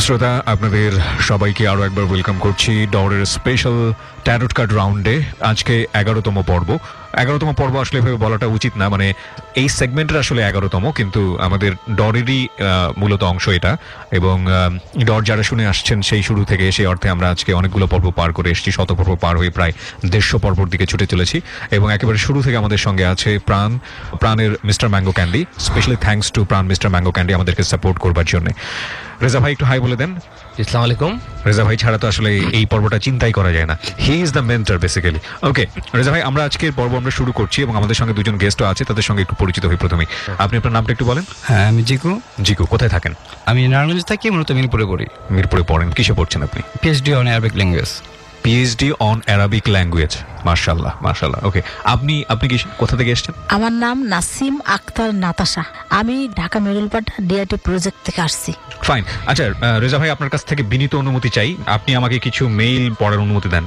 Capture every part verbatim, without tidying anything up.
প্রিয় শ্রোতা, আপনাদের সবাইকে আরও একবার ওয়েলকাম করছি ডরের স্পেশাল ট্যারট কার্ড রাউন্ডে। আজকে এগারোতম পর্ব। এগারোতম পর্ব আসলে এভাবে বলাটা উচিত না, মানে এই সেগমেন্টের আসলে এগারোতম, কিন্তু আমাদের ডরেরই মূলত অংশ এটা। এবং ডর যারা শুনে আসছেন সেই শুরু থেকে, সেই অর্থে আমরা আজকে অনেকগুলো পর্ব পার করে এসেছি, শত পর্ব পার হয়ে প্রায় দেড়শো পর্বর দিকে ছুটে চলেছি। এবং একেবারে শুরু থেকে আমাদের সঙ্গে আছে প্রাণ, প্রাণের mister mango candy. Specially thanks to Pran mister mango candy আমাদেরকে সাপোর্ট করবার জন্য। রেজা ভাই একটু হাই বলে দেন। আসসালামু আলাইকুম। রেজা ভাই ছাড়া তো আসলে এই পর্বটা চিন্তাই করা যায় না। He is the mentor basically. Okay Reza ভাই, আমরা আজকের পর্ব আমরা শুরু করছি এবং আমাদের সঙ্গে দুজন গেস্টও আছে, তাদের সঙ্গে একটু পরিচিত হই প্রথমেই। আপনি আপনার নামটা একটু বলেন। হ্যাঁ, আমি জিকু। জিকু, কোথায় থাকেন? আমি নারায়ণগঞ্জ থাকি, মূলত মিরপুরে পড়ি। মিরপুরে পড়েন, কিসে পড়ছেন আপনি? PhD on Arabic language. PhD on Arabic language, মাশাআল্লাহ মাশাআল্লাহ। ওকে, আপনি আপনি কি কোথা থেকে এসেছেন? আমার নাম নাসিম আক্তার নাতাশা, আমি ঢাকা মেরুলপাড়া ডিআইটি প্রজেক্ট থেকে আসছি। ফাইন। আচ্ছা রেজা ভাই, আপনার কাছ থেকে বিনীত অনুমতি চাই, আপনি আমাকে কিছু মেইল পড়ার অনুমতি দেন।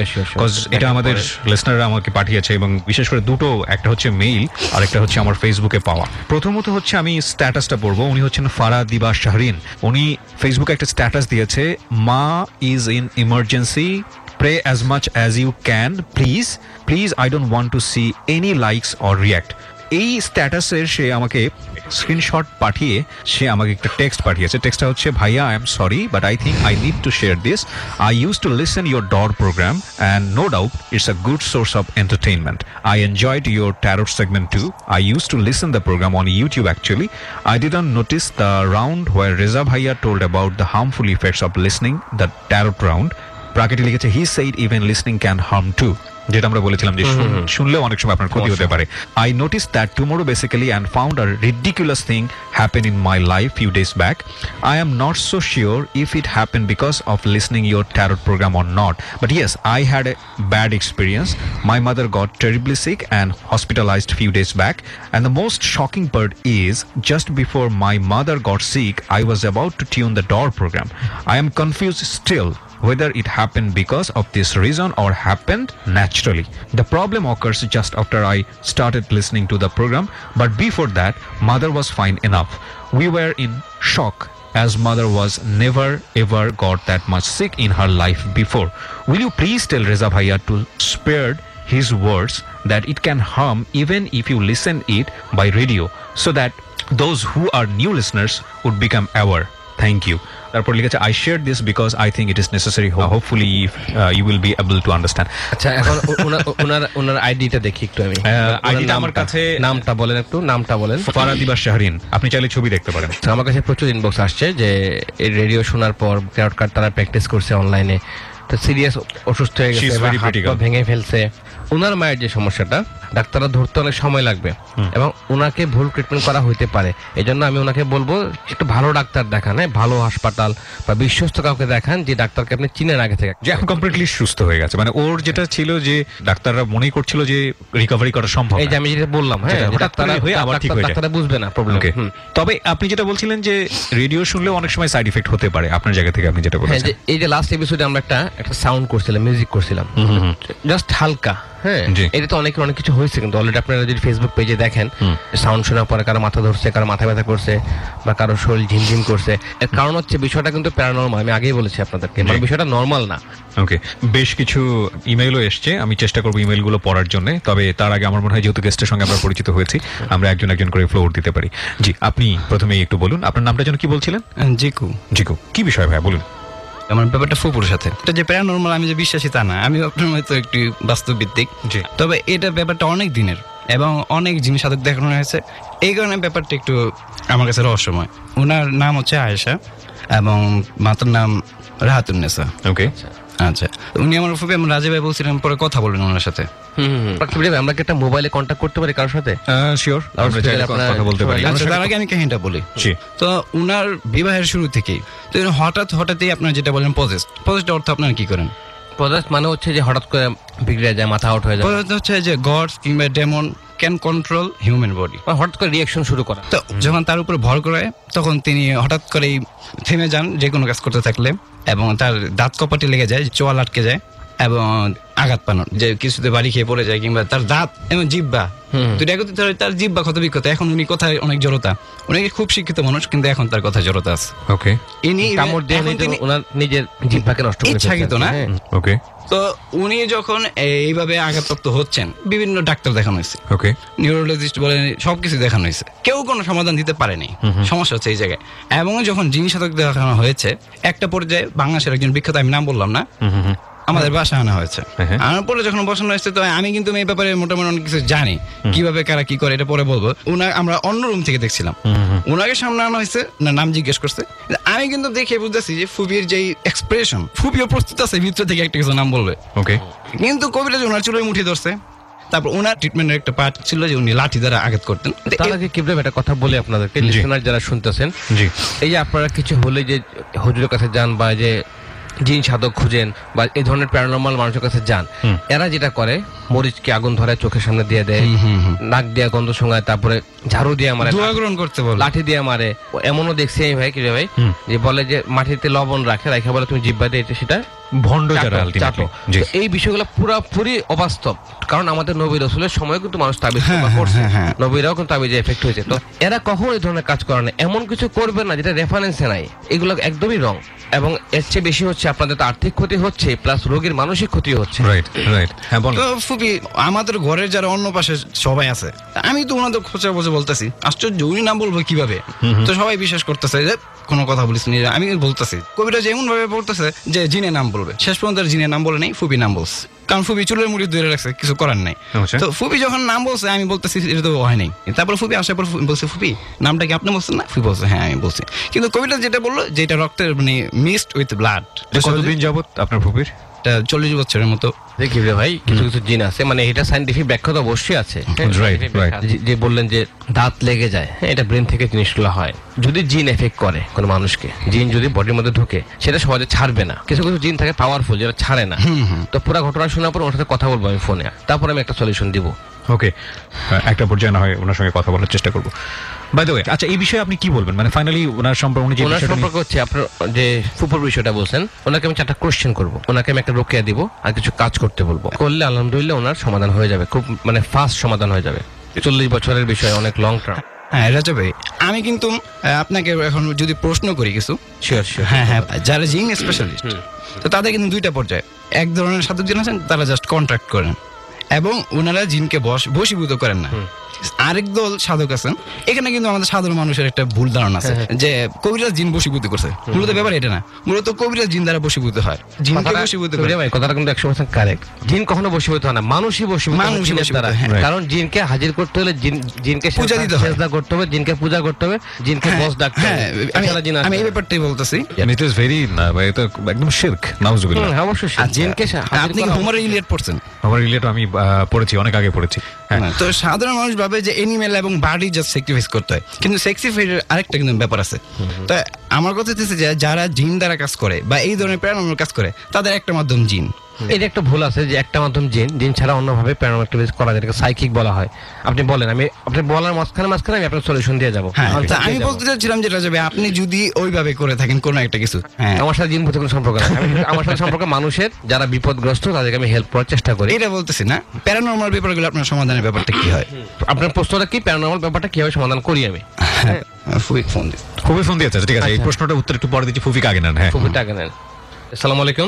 কজ এটা আমাদের লিসনাররা আমাকে পাঠিয়েছে, এবং বিশেষ করে দুটো, একটা হচ্ছে মেইল আর একটা হচ্ছে আমার ফেসবুকে পাওয়া। প্রথমত হচ্ছে আমি স্ট্যাটাসটা পড়বো। উনি হচ্ছেন ফারা দিবা শাহরিন। উনি ফেসবুকে একটা স্ট্যাটাস দিয়েছে, মা is in emergency, pray as much as you can, please please I don't want to see any likes or react. এই স্ট্যাটাসের সে আমাকে স্ক্রিনশট পাঠিয়ে সে আমাকে একটা টেক্সট পাঠিয়েছে। টেক্সটটা হচ্ছে, ভাইয়া I am sorry but I think I need to share this. I use to listen your Dor program and no doubt it's a good source of entertainment. I enjoyed your tarot segment too. I use to listen the program on YouTube actually. I didn't notice the round where Reza ভাইয়া told about the harmful effects of listening the tarot round. ব্র্যাকেটে লিখেছে, he said even listening can harm too, যেটা আমরা বলেছিলাম যে শুনলেও অনেক সময় আপনার ক্ষতি হতে পারে। I notice that tomorrow basically and found a ridiculous thing happen in my life few days back. I am not so sure if it happen because of listening your tarot program or not, but yes, I had a bad experience. My mother got terribly sick and hospitalized few days back, and the most shocking part is just before my mother got sick, I was about to tune the door program. I am confused still whether it happened because of this reason or happened naturally. The problem occurs just after I started listening to the program, but before that mother was fine enough. We were in shock as mother was never ever got that much sick in her life before. Will you please tell Reza Bhaiya to spare his words that it can harm even if you listen it by radio, so that those who are new listeners would become aware. Thank you. তারপর লিখেছে, I share this because I think it is necessary, hopefully you will be able to understand. আচ্ছা, এখন ওনার ওনার আইডিটা দেখি একটু। আমি আইডিটা আমার কাছে, নামটা বলেন একটু, নামটা বলেন। ফারা দিবা শাহরিন, আপনি চাইলে ছবি দেখতে পারেন। আমার কাছে প্রচুর ইনবক্স আসছে যে এই রেডিও শোনার পর ট্যারট কার্ড তারা প্র্যাকটিস করছে অনলাইনে, তো সিরিয়াস অসুস্থ হয়ে গেছে, হাত পা ভেঙে ফেলছে। ওনার মায়ের যে সমস্যাটা, ডাক্তাররা ধরতে অনেক সময় লাগবে এবং ওনাকে ভুল ট্রিটমেন্ট করা হইতে পারে। এই জন্য আমি ওনাকে বলবো একটু ভালো ডাক্তার দেখান, হ্যাঁ, ভালো হাসপাতাল বা বিশ্বস্ত কাউকে দেখান, যে ডাক্তারকে আপনি চিনেন আগে থেকে, যে এখন কমপ্লিটলি সুস্থ হয়ে গেছে। মানে ওর যেটা ছিল যে ডাক্তাররা মনে করছিল যে রিকভারি করা সম্ভব, এই যে আমি যেটা বললাম, হ্যাঁ, ডাক্তাররা হয়ে আবার ঠিক হয়ে যায়, ডাক্তাররা বুঝবে না প্রবলেম। তবে আপনি যেটা বলছিলেন যে রেডিও শুনলেও অনেক সময় সাইড ইফেক্ট হতে পারে, আপনার জায়গা থেকে আপনি যেটা বলছেন। এই যে লাস্ট এপিসোডে আমরা একটা একটা সাউন্ড করছিলাম, মিউজিক করছিলাম, জাস্ট হালকা, হ্যাঁ, এটা তো অনেকের অনেক কিছু হয়েছে, কিন্তু অলরেডি আপনারা যদি ফেসবুক পেজে দেখেন, সাউন্ড শোনার পরে কারো মাথা ধরছে, কারো মাথা ব্যথা করছে, বা কারো শরীর ঝিমঝিম করছে। এর কারণ হচ্ছে বিষয়টা কিন্তু প্যারানরমাল, আমি আগেই বলেছি আপনাদেরকে, মানে বিষয়টা নর্মাল না। ওকে, বেশ কিছু ইমেইলও এসছে, আমি চেষ্টা করবো ইমেইলগুলো পড়ার জন্য। তবে তার আগে আমার মনে হয় যেহেতু গেস্টের সঙ্গে আমরা পরিচিত হয়েছি, আমরা একজন একজন করে ফ্লোর দিতে পারি। জি, আপনি প্রথমেই একটু বলুন আপনার নামটা যেন কি বলছিলেন? জিকু। জিকু, কি বিষয় ভাই বলুন। আমার ব্যাপারটা ফুপুর সাথে, এটা যে প্যারানরমাল আমি যে বিশ্বাসী তা না, আমি আপনার হয়তো একটু বাস্তবভিত্তিক। তবে এটা ব্যাপারটা অনেক দিনের এবং অনেক জিনিস সাথে দেখানো হয়েছে, এই কারণে ব্যাপারটা একটু আমার কাছে রহস্যময়। ওনার নাম হচ্ছে আয়েশা এবং মাতার নাম রাহাতুন্নেসা। ওকে, আচ্ছা, উনি আমার ফুপি, আমি রাজা ভাই বলছিলাম, পরে কথা বলবেন ওনার সাথে। আমরা কি একটা মোবাইলে কন্ট্যাক্ট করতে পারি কারোর সাথে? শিওর, আমরা চাইলে কথা বলতে পারি। আচ্ছা, তার আগে আমি কাহিনীটা বলি। তো উনার বিবাহের শুরু থেকেই তো হঠাৎ হঠাৎই আপনার যেটা বলেন পজেস্ট, পজেস্ট অর্থ আপনারা কি করেন? পজেস্ট মানে হচ্ছে যে হঠাৎ করে বিগড়ে যায়, মাথা আউট হয়ে যায়। পজেস্ট হচ্ছে যে গডস কিংবা demon can control human body, হঠাৎ করে রিঅ্যাকশন শুরু করা। তো যখন তার উপর ভর করে, তখন তিনি হঠাৎ করেই থেমে যান যে কোনো কাজ করতে থাকলে, এবং তার দাঁত কপাটে লেগে যায়, চোয়াল আটকে যায়, এবং আঘাত পানো, যে কিছুতে বাড়ি খেয়ে পড়ে যায়, কিংবা তার দাঁত এবং জিহ্বা দুটো একত্রিত হলে তার জিহ্বা ক্ষত বিক্ষত। এখন উনি কথায় অনেক জড়তা, উনি খুব শিক্ষিত মানুষ কিন্তু এখন তার কথা জড়তা আছে। ওকে, ইনি কামড় দিয়ে ওনার নিজের জিহ্বাকে নষ্ট করে ইচ্ছাকৃত না। ওকে, তো উনি যখন এইভাবে আঘাতপ্রাপ্ত হচ্ছেন, বিভিন্ন ডাক্তার দেখানো হয়েছে, ওকে, নিউরোলজিস্ট বলেন, সবকিছু দেখানো হয়েছে, কেউ কোনো সমাধান দিতে পারেনি। সমস্যা হচ্ছে এই জায়গায়। এবং যখন জিন সাধক দেখানো হয়েছে, একটা পর্যায়ে বাংলাদেশের একজন বিখ্যাত, আমি নাম বললাম না, আমাদের বাসা আনা হয়েছে। আনার পরে যখন বসানো হয়েছে, তো আমি কিন্তু এই ব্যাপারে মোটামুটি অনেক কিছু জানি, কিভাবে কারা কি করে, এটা পরে বলবো। উনা আমরা অন্য রুম থেকে দেখছিলাম, উনাকে সামনে আনা হয়েছে, না নাম জিজ্ঞেস করছে, আমি কিন্তু দেখে বুঝতেছি যে ফুবির যে এক্সপ্রেশন, ফুবিও প্রস্তুত আছে ভিতর থেকে একটা কিছু নাম বলবে। ওকে, কিন্তু কবিরাজ ওনার চুলের মুঠি ধরছে। তারপর ওনার ট্রিটমেন্টের একটা পার্ট ছিল যে উনি লাঠি দ্বারা আঘাত করতেন। তার আগে কিভাবে একটা কথা বলে আপনাদেরকে, লিসেনার যারা শুনতেছেন, জি, এই যে আপনারা কিছু হলে যে হুজুরের কাছে যান বা যে জিন সাধক খুঁজেন বা এই ধরনের প্যারানর্মাল মানুষের কাছে যান, এরা যেটা করে মরিচকে আগুন ধরে চোখের সামনে দিয়ে দেয়, নাক দিয়ে গন্ধ শোঙায়, তারপরে ঝাড়ু দিয়ে মারে, দোয়া গ্রহণ করতে বলে, লাঠি দিয়ে মারে। এমনও দেখছি এই ভাই, কি রে ভাই, যে বলে যে মাটিতে লবণ রাখে, রাখে বলে তুমি জিহ্বা দিয়ে সেটা ভণ্ড যারা আলটিমেটলি। এই বিষয়গুলো পুরোপুরি অবাস্তব, কারণ আমাদের নবী রাসূলের সময় কিন্তু মানুষ তাবিজ করছে, নবীরাও কিন্তু তাবিজে এফেক্ট হয়েছে। তো এরা কখনো এই ধরনের কাজ করে না, এমন কিছু করবে না যেটা রেফারেন্সে নাই, এগুলো একদমই রং। এবং এর চেয়ে বেশি হচ্ছে আপনাদের তো আর্থিক ক্ষতি হচ্ছে, প্লাস রোগীর মানসিক ক্ষতি হচ্ছে। রাইট রাইট, হ্যাঁ বল। তো ফুপি, আমাদের ঘরের যারা অন্য পাশে সবাই আছে, আমি তো ওনাদের খোঁজা বসে বলতেছি, আশ্চর্য, উনি নাম বলবো কিভাবে? তো সবাই বিশ্বাস করতেছে যে কোনো কথা বলিস নি। আমি বলতেছি, কবিরাজ এমন ভাবে বলতেছে যে জিনের নাম বলবে, শেষ পর্যন্ত জিনের নাম বলে নেই, ফুপি নাম বলছে, কারণ ফুপি চুলের মুড়ি ধরে রাখছে, কিছু করার নাই। তো ফুপি যখন নাম বলছে, আমি বলতেছি এটা তো হয় নাই। তারপর ফুপি আসার পর বলছে, ফুপি নামটা কি আপনি বলছেন না? ফুপি বলছে হ্যাঁ আমি বলছি। কিন্তু কবিরাজ যেটা বললো, যেটা রক্তের মানে মিক্সড উইথ ব্লাড। কতদিন যাবত আপনার ফুপির? চল্লিশ বছরের মতো। দেখি ভাই, কিছু কিছু জিন আছে, মানে এটা সাইন্টিফিক ব্যাখ্যা তো অবশ্যই আছে। যে বললেন যে দাঁত লেগে যায়, এটা ব্রেন থেকে জিনিসগুলো হয়। যদি জিন এফেক্ট করে কোনো মানুষকে, জিন যদি বডির মধ্যে ঢুকে, সেটা সহজে ছাড়বে না। কিছু কিছু জিন থাকে পাওয়ারফুল, যেটা ছাড়ে না। তো পুরো ঘটনা শোনার পর ওর সাথে কথা বলবো আমি ফোনে, তারপর আমি একটা সলিউশন দিব। ওকে, একটা পর্যায়ে না হয় ওনার সঙ্গে কথা বলার চেষ্টা করবো। বাই দ্য ওয়ে, আচ্ছা এই বিষয়ে আপনি কি বলবেন, মানে ফাইনালি ওনার সম্পর্কে, উনি যে ওনার সম্পর্কে হচ্ছে আপনার যে ফুপুর বিষয়টা বলছেন, ওনাকে আমি চারটা কোশ্চেন করবো, ওনাকে আমি একটা রোকেয়া দিব আর কিছু কাজ করতে বলবো, করলে আলহামদুলিল্লাহ ওনার সমাধান হয়ে যাবে, খুব মানে ফাস্ট সমাধান হয়ে যাবে। চল্লিশ বছরের বিষয়, অনেক লং টার্ম। হ্যাঁ রাজা ভাই, আমি কিন্তু আপনাকে এখন যদি প্রশ্ন করি কিছু, শিওর শিওর। হ্যাঁ হ্যাঁ, যারা জিন স্পেশালিস্ট, তো তাদের কিন্তু দুইটা পর্যায়ে। এক ধরনের সাধক জিন আছেন, তারা জাস্ট কন্ট্রাক্ট করেন এবং ওনারা জিনকে বশীভূত করেন না। আরেক দল সাধক আছেন, এখানে কিন্তু আমাদের সাধারণ মানুষের একটা ভুল ধারণা আছে যে কবিরাজ জিন বশীভূত করছে। মূলত ব্যাপার এটা না, মূলত কবিরাজ জিন দ্বারা বশীভূত হয়, জিনকে বশীভূত করে। ভাই কথাটা কিন্তু একশো পার্সেন্ট কারেক্ট। জিন কখনো বশীভূত হয় না, মানুষই বশীভূত, মানুষই দ্বারা। কারণ জিনকে হাজির করতে হলে জিনকে পূজা দিতে হবে, সেজদা করতে হবে, জিনকে পূজা করতে হবে, জিনকে বস ডাকতে হবে। আমি এই ব্যাপারটাই বলতেছি, ইট ইজ ভেরি, এটা একদম শিরক, নাউজুবিল্লাহ। হ্যাঁ অবশ্যই জিনকে। আপনি কি হোমার ইলিয়াড পড়ছেন? হোমার ইলিয়াড আমি পড়েছি, অনেক আগে পড়েছি। তো সাধারণ মানুষ ভাবে যে এনিমেল এবং বার্ডি জাস্ট স্যাক্রিফাইস করতে হয়, কিন্তু স্যাক্রিফাইসের আরেকটা কিন্তু ব্যাপার আছে। তো আমার কথা হচ্ছে যে যারা জিন দ্বারা কাজ করে বা এই ধরনের প্যারানর্মাল কাজ করে, তাদের একটা মাধ্যম জিন। এটা একটা ভুল আছে যে একটা মাধ্যম জিন, জিন ছাড়া অন্যভাবে প্যারানর্মাল অ্যাক্টিভিটি করা যায়, এটাকে সাইকিক বলা হয়। আপনি বলেন, আমি আপনি বলার মাঝখানে মাঝখানে আমি আপনার সলিউশন দিয়ে যাবো। আমি বলতে চাচ্ছিলাম যেটা যাবে, আপনি যদি ওইভাবে করে থাকেন কোনো একটা কিছু, আমার সাথে জিন ভূতের কোনো সম্পর্ক নাই, আমার সাথে সম্পর্ক মানুষের যারা বিপদগ্রস্ত, তাদেরকে আমি হেল্প করার চেষ্টা করি। এটা বলতেছি না, প্যারানর্মাল ব্যাপারগুলো আপনার সমাধানের ব্যাপারটা কি হয়? আপনার প্রশ্নটা কি, প্যারানর্মাল ব্যাপারটা কিভাবে সমাধান করি আমি? ফুফি ফোন দিই, ফুফি ফোন দিয়েছে, ঠিক আছে। এই প্রশ্নটার উত্তর একটু পরে দিচ্ছি, ফুফিকে আগে নেন। হ্যাঁ ফুফিটা আগে নেন। আসসালামু আলাইকুম।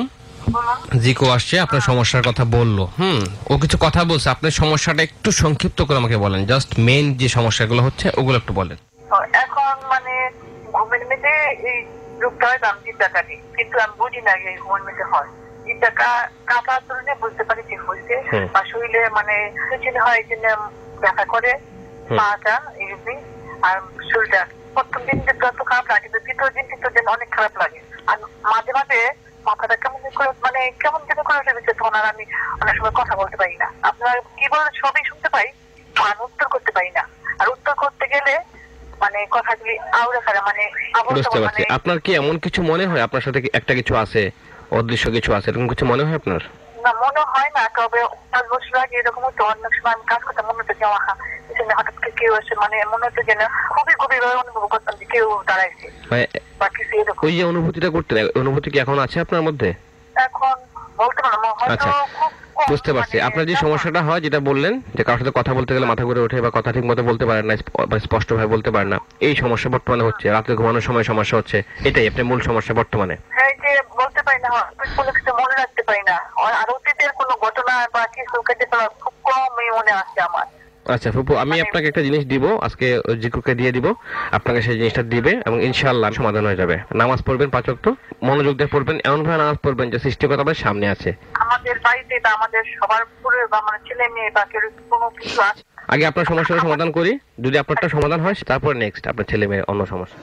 জিকো আসছে, আপনার সমস্যার কথা বললো। হুম, ও কিছু কথা বলছে, আপনার সমস্যাটা একটু সংক্ষিপ্ত করে আমাকে বলেন, জাস্ট মেইন যে সমস্যাগুলো হচ্ছে ওগুলো একটু বলেন। এখন মানে ঘুমের মধ্যে এই রোগটা হয়, আমি চিন্তা কাটি, কিন্তু আমি বুঝি না এই ঘুমের মধ্যে হয়। চিন্তা কাটার জন্য বুঝতে পারি যে হয়েছে, বা শরীরে মানে ছেলে হয় এই জন্য ব্যথা করে পাটা, এই আর শরীরটা প্রথম দিন যত খারাপ লাগে, কিন্তু দ্বিতীয় দিন তৃতীয় দিন অনেক খারাপ লাগে। আর মাঝে মাঝে মাথাটা কেমন করে মানে কেমন যেন করে ভেবেছে, তখন আর আমি অনেক সময় কথা বলতে পারি না। আপনার কি বলেন সবই শুনতে পাই, আমি উত্তর করতে পারি না। আর উত্তর করতে গেলে মানে কথাগুলি আউড়ে ফেলে, মানে বুঝতে পারছি। আপনার কি এমন কিছু মনে হয় আপনার সাথে একটা কিছু আছে, অদৃশ্য কিছু আছে, এরকম কিছু মনে হয় আপনার? না, মনে হয় না, তবে পাঁচ বছর আগে এরকম হতো, অনেক সময় আমি কাজ করতে মনে হতো যে হঠাৎ করে কেউ এসে, মানে মনে হতো যেন খুবই গভীর ভাবে অনুভব করতাম যে কেউ দাঁড়াইছে বা কিছু এরকম। ওই যে অনুভূতিটা করতেন, অনুভূতি কি এখন আছে আপনার মধ্যে? এখন বলতে পারবো আচ্ছা বুঝতে পারছি আপনার যে সমস্যাটা হয় যেটা বললেন যে কারোর সাথে কথা বলতে গেলে মাথা ঘুরে ওঠে বা কথা ঠিক মতো বলতে পারেন না স্পষ্ট ভাবে বলতে পারেন না এই সমস্যা বর্তমানে হচ্ছে রাতে ঘুমানোর সময় সমস্যা হচ্ছে এটাই আপনার মূল সমস্যা বর্তমানে হ্যাঁ যে বলতে পারি না কোনো কিছু মনে রাখতে পারি না আর অতীতের কোনো ঘটনা বা কিছু খুব কমই মনে আসছে আমার আচ্ছা ফুপু আমি আপনাকে একটা জিনিস দিব আজকে জিকুকে দিয়ে দিব আপনাকে সেই জিনিসটা দিবে এবং ইনশাআল্লাহ সমাধান হয়ে যাবে নামাজ পড়বেন পাঁচ ওয়াক্ত মনোযোগ দিয়ে পড়বেন এমন ভাবে নামাজ পড়বেন যে সৃষ্টিকর্তা আপনার সামনে আছে আমাদের বাড়িতে বা আমাদের সবার পুরো বা আমার ছেলে মেয়ে বা কেউ কোনো কিছু আছে আগে আপনার সমস্যার সমাধান করি যদি আপনারটা সমাধান হয় তারপর নেক্সট আপনার ছেলে মেয়ে অন্য সমস্যা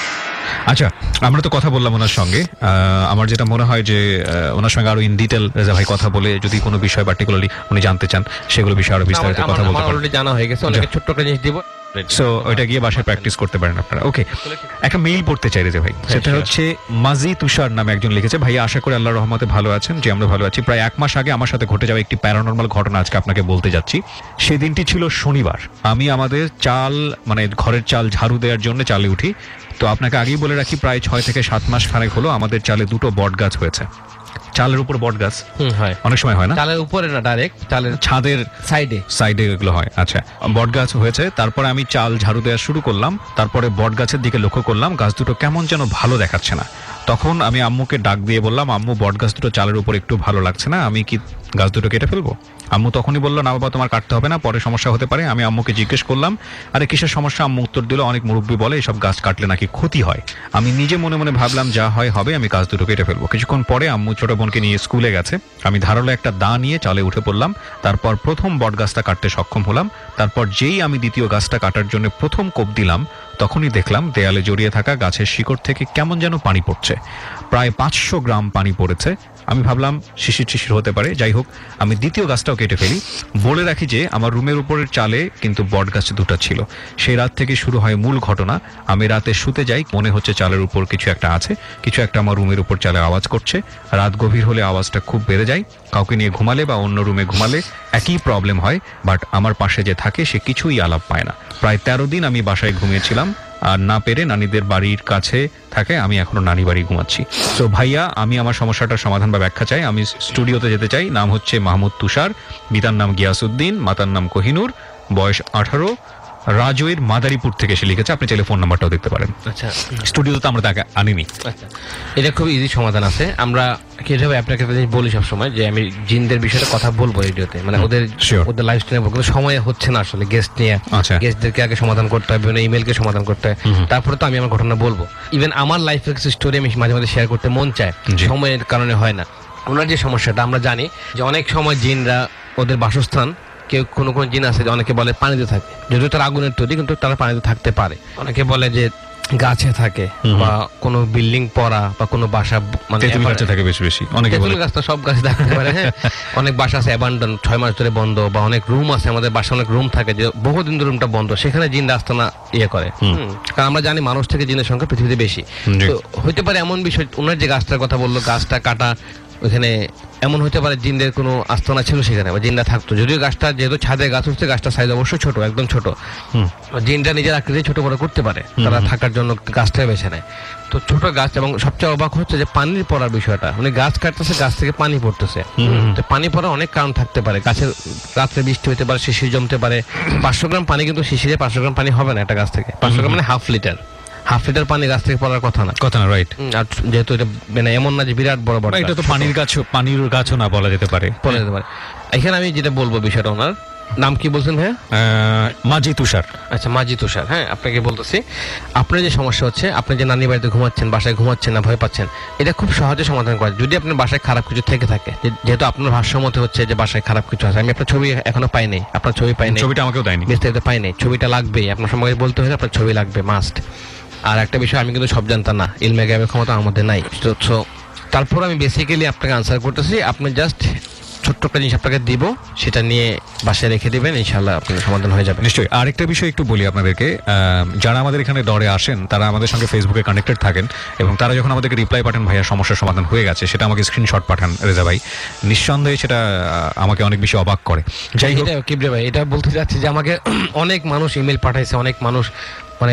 আচ্ছা আমরা তো কথা বললাম ওনার সঙ্গে আমার যেটা মনে হয় যে ওনার সঙ্গে আরো ইন ডিটেল রেজা ভাই কথা বলে যদি কোনো বিষয় পার্টিকুলারলি উনি জানতে চান সেগুলো বিষয়ে আরো বিস্তারিত কথা বলতে পারেন অলরেডি জানা হয়ে গেছে অনেক ছোট্ট একটা জিনিস দিব সো ওইটা গিয়ে বাসায় প্র্যাকটিস করতে পারেন আপনারা ওকে একটা মেইল পড়তে চাই রেজা ভাই সেটা হচ্ছে মাজি তুষার নামে একজন লিখেছে ভাই আশা করি আল্লাহর রহমতে ভালো আছেন যে আমরা ভালো আছি প্রায় এক মাস আগে আমার সাথে ঘটে যাওয়া একটি প্যারানরমাল ঘটনা আজকে আপনাকে বলতে যাচ্ছি সেদিনটি ছিল শনিবার আমি আমাদের চাল মানে ঘরের চাল ঝাড়ু দেওয়ার জন্য চালে উঠি তো আপনাকে আগেই বলে রাখি প্রায় ছয় থেকে সাত মাস খানেক হলো আমাদের চালে দুটো বট গাছ হয়েছে চালের উপর বট গাছ হয় অনেক সময় হয় না চালের উপরে না ডাইরেক্ট চালের ছাদের সাইডে সাইডে এগুলো হয় আচ্ছা বট গাছ হয়েছে তারপরে আমি চাল ঝাড়ু দেওয়া শুরু করলাম তারপরে বট গাছের দিকে লক্ষ্য করলাম গাছ দুটো কেমন যেন ভালো দেখাচ্ছে না তখন আমি আম্মুকে ডাক দিয়ে বললাম আম্মু বট গাছ দুটো চালের উপর একটু ভালো লাগছে না আমি কি গাছ দুটো কেটে ফেলবো আম্মু তখনই বললো না বাবা তোমার কাটতে হবে না পরে সমস্যা হতে পারে আমি আম্মুকে জিজ্ঞেস করলাম আরে কিসের সমস্যা আম্মু উত্তর দিল অনেক মুরব্বী বলে এসব গাছ কাটলে নাকি ক্ষতি হয় আমি নিজে মনে মনে ভাবলাম যা হয় হবে আমি গাছ দুটো কেটে ফেলবো কিছুক্ষণ পরে আম্মু ছোট বোনকে নিয়ে স্কুলে গেছে আমি ধারালো একটা দা নিয়ে চালে উঠে পড়লাম তারপর প্রথম বট গাছটা কাটতে সক্ষম হলাম তারপর যেই আমি দ্বিতীয় গাছটা কাটার জন্য প্রথম কোপ দিলাম তখনই দেখলাম দেয়ালে জড়িয়ে থাকা গাছের শিকড় থেকে কেমন যেন পানি পড়ছে প্রায় পাঁচশো গ্রাম পানি পড়েছে আমি ভাবলাম শিশির শিশির হতে পারে যাই হোক আমি দ্বিতীয় গাছটাও কেটে ফেলি বলে রাখি যে আমার রুমের উপরের চালে কিন্তু বট গাছ দুটো ছিল সেই রাত থেকে শুরু হয় মূল ঘটনা আমি রাতে শুতে যাই মনে হচ্ছে চালের উপর কিছু একটা আছে কিছু একটা আমার রুমের উপর চালে আওয়াজ করছে রাত গভীর হলে আওয়াজটা খুব বেড়ে যায় কাউকে নিয়ে ঘুমালে বা অন্য রুমে ঘুমালে একই প্রবলেম হয় বাট আমার পাশে যে থাকে সে কিছুই আলাপ পায় না প্রায় তেরো দিন আমি বাসায় ঘুমিয়েছিলাম আর না পেরে নানিদের বাড়ির কাছে থাকে আমি এখনো নানি বাড়ি ঘুমাচ্ছি তো ভাইয়া আমি আমার সমস্যাটার সমাধান বা ব্যাখ্যা চাই আমি স্টুডিওতে যেতে চাই নাম হচ্ছে মাহমুদ তুষার পিতার নাম গিয়াসউদ্দিন মাতার নাম কোহিনুর বয়স আঠারো রাজৈর মাদারীপুর থেকে এসে লিখেছে আপনি চাইলে ফোন নাম্বারটাও দেখতে পারেন আচ্ছা স্টুডিওতে আমরা তাকে আনিনি আচ্ছা এটা খুব ইজি সমাধান আছে আমরা কিভাবে আপনাকে বলি সবসময় যে আমি জিনদের বিষয়ে কথা বলবো রেডিওতে মানে ওদের ওদের লাইভ স্ট্রিমে বলবো সময় হচ্ছে না আসলে গেস্ট নিয়ে গেস্টদেরকে আগে সমাধান করতে হবে বিভিন্ন ইমেলকে সমাধান করতে হয় তারপরে তো আমি আমার ঘটনা বলবো ইভেন আমার লাইফের কিছু স্টোরি আমি মাঝে মাঝে শেয়ার করতে মন চায় সময়ের কারণে হয় না ওনার যে সমস্যাটা আমরা জানি যে অনেক সময় জিনরা ওদের বাসস্থান কেউ কোনো কোনো জিন আছে অনেকে বলে পানিতে থাকে যদিও তারা আগুনের তৈরি কিন্তু তারা পানিতে থাকতে পারে অনেকে বলে যে গাছে থাকে বা কোনো বিল্ডিং পড়া বা কোনো বাসা মানে গাছে থাকে বেশি বেশি অনেকে বলে গাছ তো সব গাছে থাকতে পারে হ্যাঁ অনেক বাসা আছে অ্যাবান্ডন ছয় মাস ধরে বন্ধ বা অনেক রুম আছে আমাদের বাসা অনেক রুম থাকে যে বহুদিন ধরে রুমটা বন্ধ সেখানে জিন আস্তানা ইয়ে করে কারণ আমরা জানি মানুষ থেকে জিনের সংখ্যা পৃথিবীতে বেশি তো হইতে পারে এমন বিষয় ওনার যে গাছটার কথা বললো গাছটা কাটা ওইখানে এমন হতে পারে জিনদের কোনো আস্তানা ছিল সেখানে বা জিনরা থাকতো যদিও গাছটা যেহেতু ছাদে গাছ উঠছে গাছটা সাইজ অবশ্যই ছোট একদম ছোট জিনরা নিজের আকৃতি ছোট বড় করতে পারে তারা থাকার জন্য গাছটাই বেছে নেয় তো ছোট গাছ এবং সবচেয়ে অবাক হচ্ছে যে পানির পড়ার বিষয়টা মানে গাছ কাটতেছে গাছ থেকে পানি পড়তেছে তো পানি পড়ার অনেক কারণ থাকতে পারে গাছের রাত্রে বৃষ্টি হতে পারে শিশির জমতে পারে পাঁচশো গ্রাম পানি কিন্তু শিশিরে পাঁচশো গ্রাম পানি হবে না একটা গাছ থেকে পাঁচশো গ্রাম মানে হাফ লিটার হাফ লিটার পানি গাছ থেকে পড়ার কথা না কথা না রাইট আর যেহেতু এটা মানে এমন না যে বিরাট বড় বড় এটা তো পানির গাছ পানির গাছও না বলা যেতে পারে বলা যেতে পারে এখানে আমি যেটা বলবো বিষয়টা ওনার নাম কি বলছেন ভাইয়া মাজি তুষার আচ্ছা মাজি তুষার হ্যাঁ আপনাকে বলতেছি আপনার যে সমস্যা হচ্ছে আপনি যে নানি বাড়িতে ঘুমাচ্ছেন বাসায় ঘুমাচ্ছেন না ভয় পাচ্ছেন এটা খুব সহজে সমাধান করা যদি আপনার বাসায় খারাপ কিছু থেকে থাকে যেহেতু আপনার ভাষ্যমতে হচ্ছে যে বাসায় খারাপ কিছু আছে আমি আপনার ছবি এখনো পাই নাই আপনার ছবি পাই নাই ছবিটা আমাকেও দেয়নি বিস্তারিত পাই নাই ছবিটা লাগবে আপনার সময় বলতে হলে আপনার ছবি লাগবে মাস্ট আর একটা বিষয় আমি কিন্তু সব জানতাম না ইলমে গায়েবের ক্ষমতা আমার মধ্যে নাই তো তারপর আমি বেসিক্যালি আপনাকে আনসার করতেছি আপনি জাস্ট ছোট্ট একটা জিনিস আপনাকে দিব সেটা নিয়ে বাসায় রেখে দিবেন ইনশাআল্লাহ আপনার সমাধান হয়ে যাবে নিশ্চয়ই আরেকটা বিষয় একটু বলি আপনাদেরকে যারা আমাদের এখানে দরে আসেন তারা আমাদের সঙ্গে ফেসবুকে কানেক্টেড থাকেন এবং তারা যখন আমাদেরকে রিপ্লাই পাঠান ভাইয়া সমস্যার সমাধান হয়ে গেছে সেটা আমাকে স্ক্রিনশট পাঠান রেজা ভাই নিঃসন্দেহে সেটা আমাকে অনেক বেশি অবাক করে যাই হোক কিবরে ভাই এটা বলতে চাচ্ছি যে আমাকে অনেক মানুষ ইমেল পাঠাইছে অনেক মানুষ মানে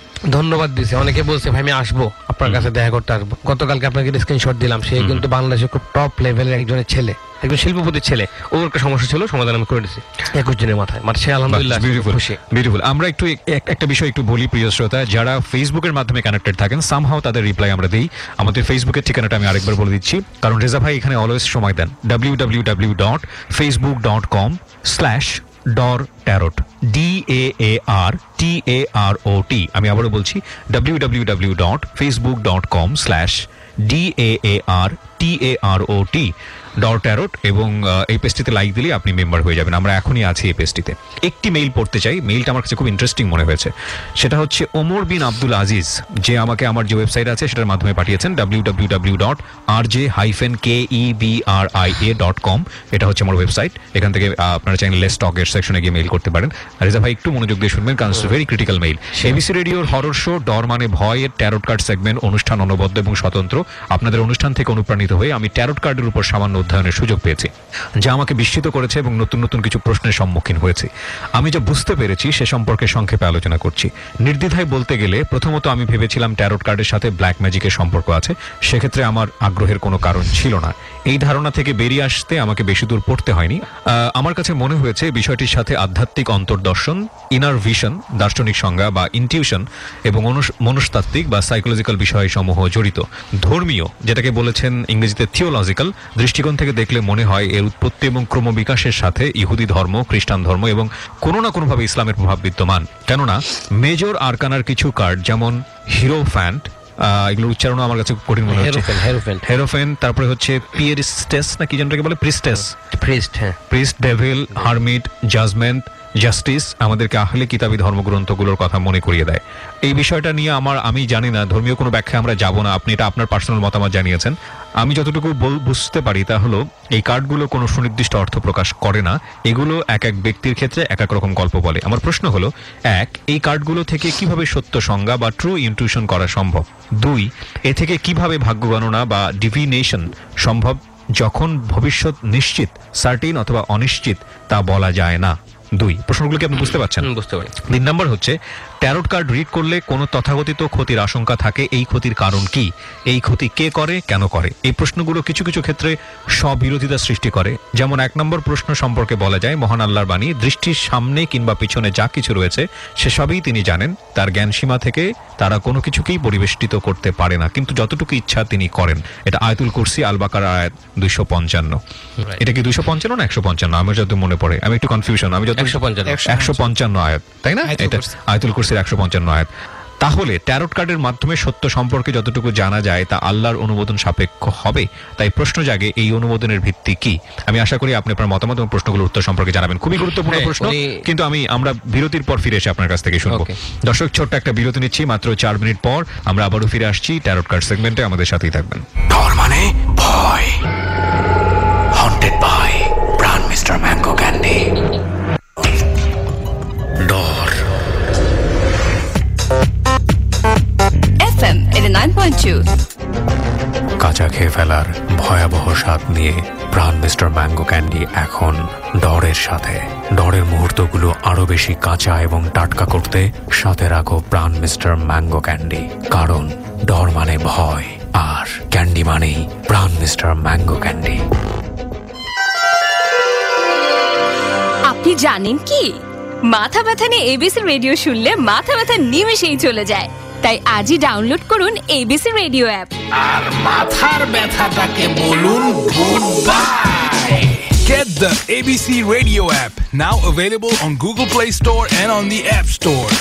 ধন্যবাদ দিছে, অনেকে বলছে ভাই আমি আসবো আপনার কাছে দেখা করতে আসবো। গতকালকে আপনাকে স্ক্রিনশট দিলাম, সে কিন্তু বাংলাদেশের খুব টপ লেভেলের একজনের ছেলে, একজন শিল্পপতির ছেলে। ওর একটা সমস্যা ছিল, সমাধান আমি করে দিয়েছি একুশ দিনের মাথায়। মানে সে আলহামদুলিল্লাহ খুশি। বিউটিফুল। আমরা একটু একটা বিষয় একটু বলি প্রিয় শ্রোতা, যারা ফেসবুকের মাধ্যমে কানেক্টেড থাকেন সামহাও তাদের রিপ্লাই আমরা দিই। আমাদের ফেসবুকের ঠিকানাটা আমি আরেকবার বলে দিচ্ছি, কারণ রেজা ভাই এখানে অলওয়েজ সময় দেন। W W W dot Facebook dot com slash Dor tarot, D A A R T A R O T. আমি আবারও বলছি W W W dot Facebook dot com slash D A A R T A R O T dot tarot, এবং এই পেজটিতে like দিলে আপনি member হয়ে যাবেন। আমরা এখনই আছি এই পেজটিতে। একটি মেইল পড়তে চাই, মেইলটা আমার কাছে খুব ইন্টারেস্টিং মনে হয়েছে। সেটা হচ্ছে ওমর বিন আব্দুল আজিজ, যে আমাকে আমার যে ওয়েবসাইট আছে সেটার মাধ্যমে পাঠিয়েছেন W W W dot R J hyphen K E B R I A dot com. এটা হচ্ছে আমার ওয়েবসাইট। এখান থেকে আপনারা চাইলে লেস টকের সেকশনে গিয়ে মেইল করতে পারেন। রেজা ভাই একটু মনোযোগ দিয়ে শুনবেন, কারণ it's very critical mail. ABC রেডিওর হরর শো ডর মানে ভয়ের ট্যারোট কার্ড সেগমেন্ট অনুষ্ঠান অনবদ্য এবং স্বতন্ত্র। আপনাদের অনুষ্ঠান থেকে অনুপ্রাণিত হয়ে আমি ট্যারোট কার্ডের উপর সামান্য অধ্যয়নের সুযোগ পেয়েছি, যা আমাকে বিস্মিত করেছে এবং নতুন নতুন কিছু প্রশ্নের সম্মুখীন হয়েছে। আমি যা বুঝতে পেরেছি সে সম্পর্কে সংক্ষেপে আলোচনা করছি। নির্দ্বিধায় বলতে গেলে প্রথমত আমি ভেবেছিলাম ট্যারোট কার্ডের সাথে ব্ল্যাক ম্যাজিকের সম্পর্ক আছে, সেক্ষেত্রে আমার আগ্রহের কোনো কারণ ছিল না। এই ধারণা থেকে বেরিয়ে আসতে আমাকে বেশি দূর পড়তে হয়নি। আমার কাছে মনে হয়েছে বিষয়টির সাথে আধ্যাত্মিক অন্তর্দর্শন, ইনার ভিশন, দার্শনিক সংজ্ঞা বা ইনটিউশন এবং মনস্তাত্ত্বিক বা সাইকোলজিক্যাল বিষয়সমূহ জড়িত। ধর্মীয়, যেটাকে বলেছেন ইংরেজিতে থিওলজিক্যাল দৃষ্টিকোণ থেকে দেখলে মনে হয় এর উৎপত্তি এবং ক্রমবিকাশের সাথে ইহুদি ধর্ম, খ্রিস্টান ধর্ম এবং কোনো না কোনোভাবে ইসলামের প্রভাব বিদ্যমান। কেননা মেজর আরকানার কিছু কার্ড যেমন হিরোফ্যান্ট, এগুলোর উচ্চারণও আমার কাছে কঠিন মনে হচ্ছে, হেরোফেন, তারপরে হচ্ছে পিয়েরিস্টেস না কি যেনটাকে বলে প্রিস্টেস, প্রিস্ট, হ্যাঁ, priest, devil, hermit, judgement, justice আমাদেরকে আহলে কিতাবী ধর্মগ্রন্থগুলোর কথা মনে করিয়ে দেয়। এই বিষয়টা নিয়ে আমার আমি জানি না, ধর্মীয় কোনো ব্যাখ্যা আমরা যাব না, আপনি এটা আপনার পার্সোনাল মতামত জানিয়েছেন। আমি যতটুকু বুঝতে পারি তা হলো এই কার্ডগুলো কোনো সুনির্দিষ্ট অর্থ প্রকাশ করে না, এগুলো এক এক ব্যক্তির ক্ষেত্রে এক এক রকম গল্প বলে। আমার প্রশ্ন হলো, এক, এই কার্ডগুলো থেকে কিভাবে সত্য সংজ্ঞা বা ট্রু ইনটিউশন করা সম্ভব? দুই, এ থেকে কিভাবে ভাগ্য গণনা বা ডিভিনেশন সম্ভব যখন ভবিষ্যৎ নিশ্চিত, সার্টিন অথবা অনিশ্চিত তা বলা যায় না? দুই, প্রশ্নগুলো কি আপনি বুঝতে পারছেন? বুঝতে পারি। তিন নম্বর হচ্ছে, ট্যারোট কার্ড রিড করলে কোনো তথাকথিত ক্ষতির আশঙ্কা থাকে, এই ক্ষতির কারণ কি? এই ক্ষতি কে করে, কেন করে? এই প্রশ্নগুলো কিছু কিছু ক্ষেত্রে স্ববিরোধিতা সৃষ্টি করে। যেমন এক নম্বর প্রশ্ন সম্পর্কে বলা যায়, মহান আল্লাহর বাণী, দৃষ্টির সামনে কিংবা পিছনে যা কিছু রয়েছে সেসবই তিনি জানেন, তার জ্ঞান সীমা থেকে তারা কোনো কিছুকেই পরিবেষ্টিত করতে পারে না, কিন্তু যতটুকু ইচ্ছা তিনি করেন। এটা আয়াতুল কুরসি আল বাকারা আয়াত দুইশো পঞ্চান্ন। এটা কি দুইশো পঞ্চান্ন না একশো পঞ্চান্ন? আমার যত মনে পড়ে, আমি একটু কনফিউশন, আমি যত একশো পঞ্চান্ন আয়াত, তাই না? এটা আয়াতুল কুরসির একশো পঞ্চান্ন আয়াত। তাহলে ট্যারোট কার্ডের মাধ্যমে সত্য সম্পর্কে যতটুকু জানা যায় তা আল্লাহর অনুমোদন সাপেক্ষ হবে। তাই প্রশ্ন জাগে, এই অনুমোদনের ভিত্তি কি? আমি আশা করি আপনি আপনার মতামত এবং প্রশ্নগুলোর উত্তর সম্পর্কে জানাবেন। খুবই গুরুত্বপূর্ণ প্রশ্ন, কিন্তু আমি আমরা বিরতির পর ফিরে এসে আপনার কাছ থেকে শুনবো। দর্শক, ছোট্ট একটা বিরতি নিচ্ছি, মাত্র চার মিনিট পর আমরা আবারও ফিরে আসছি ট্যারোট কার্ড সেগমেন্টে। আমাদের সাথেই থাকবেন। ডর মানে ভয়, haunted by Pran mister mango candy. Dor FM eighty-nine point two। কাঁচা খেয়ে ফেলার ভয়াবহ স্বাদ নিয়ে প্রাণ মিস্টার ম্যাঙ্গো ক্যান্ডি এখন ডরের সাথে। ডরের মুহূর্তগুলো আরো বেশি কাঁচা এবং টাটকা করতে সাথে রাখো প্রাণ মিস্টার ম্যাঙ্গো ক্যান্ডি, কারণ ডর মানে ভয় আর ক্যান্ডি মানেই প্রাণ মিস্টার ম্যাঙ্গো ক্যান্ডি। আপনি জানেন কি, মাথা ব্যথা নিয়ে এবিসি রেডিও শুনলে মাথা ব্যথা নিমেষেই চলে যায়। তাই আজই ডাউনলোড করুন এবিসি রেডিও অ্যাপ আর মাথার ব্যথাটাকে বলুন goodbye. Get the A B C Radio app, now available on Google Play Store and on the App Store.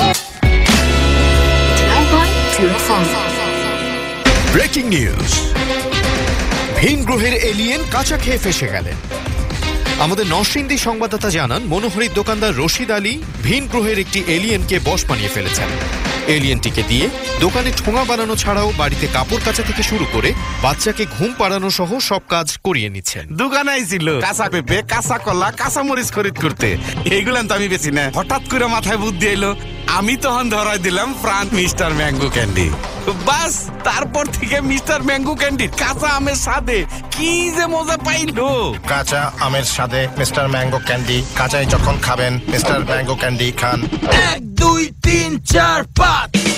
Breaking news. ভিন গ্রহের এলিয়েন কাঁচা খেয়ে ফেসে গেলেন। আমাদের নরসিংদী সংবাদদাতা জানান, মনোহরীর দোকানদার রশিদ আলী ভিন গ্রহের একটি এলিয়েনকে বশ বানিয়ে ফেলেছেন। এলিয়েনটিকে দিয়ে দোকানে ঠোঙা বানানো ছাড়াও বাড়িতে কাপড় কাচা থেকে শুরু করে বাচ্চাকে ঘুম পাড়ানো সহ সব কাজ করিয়ে নিচ্ছেন। দোকানে আইছিল কাঁচা পেঁপে, কাঁচা কলা, কাঁচা মরিচ খরিদ করতে, এইগুলান তো আমি বেশি না। হঠাৎ করে মাথায় বুদ্ধি এলো, আমি তখন ধরাই দিলাম প্রাণ মিস্টার ম্যাঙ্গো ক্যান্ডি। বাস, তারপর থেকে মিস্টার ম্যাঙ্গো ক্যান্ডি কাঁচা আমের স্বাদে কি যে মজা পাইলো। কাঁচা আমের স্বাদে মিস্টার ম্যাঙ্গো ক্যান্ডি, কাঁচাই যখন খাবেন মিস্টার ম্যাঙ্গো ক্যান্ডি খান। এক দুই তিন চার পাঁচ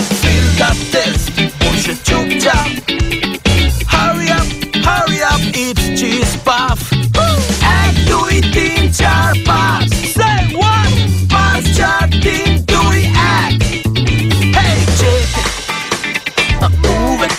got this. বসে চুপচাপ. Hurry up, hurry up, it's cheese puff. এক দুই তিন চার পাঁচ. Say one. পাঁচ চার তিন দুই এক. Hey, check it. I'm moving.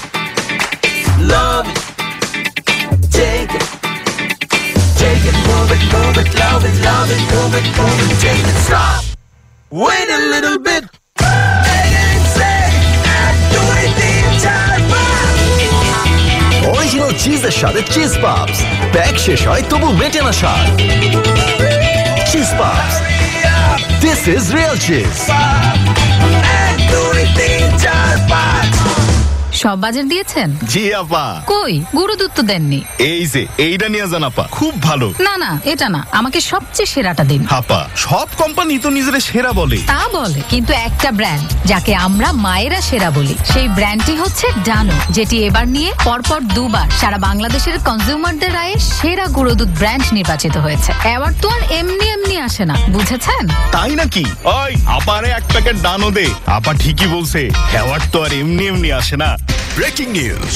Love it. Take it. Take it, move it, move it, love it, love it, move it, move it, take it, stop. Wait a little bit. Again, say, এক দুই তিন চার পাঁচ. Original চিজের সাথে cheese পাপস, pack শেষ হয় তবু মেটে না স্বাদ। Cheese pops, this is real cheese. এক দুই তিন চার পাঁচ. সব বাজার দিয়েছেন? জি আপা। কই গুঁড়ো দুধ তো দেননি। এই যে এইটা নিয়ে যান আপা, খুব ভালো। না না এটা না, আমাকে সবচেয়ে সেরাটা দিন। আপা সব কোম্পানি তো নিজেরা সেরা বলে। তা বলে, কিন্তু একটা ব্র্যান্ড যাকে আমরা মায়েরা সেরা বলি, সেই ব্র্যান্ডটি হচ্ছে ডানো, যেটি এবার নিয়ে পরপর দুবার সারা বাংলাদেশের কনজিউমারদের রায়ে সেরা গুঁড়ো দুধ ব্র্যান্ড নির্বাচিত হয়েছে। অ্যাওয়ার্ড তো আর এমনি এমনি আসে না, বুঝেছেন? তাই নাকি? ওই আপারে এক প্যাকেট ডানো দে। আপা ঠিকই বলছে, অ্যাওয়ার্ড তো আর এমনি এমনি আসে না। ব্রেকিং নিউজ,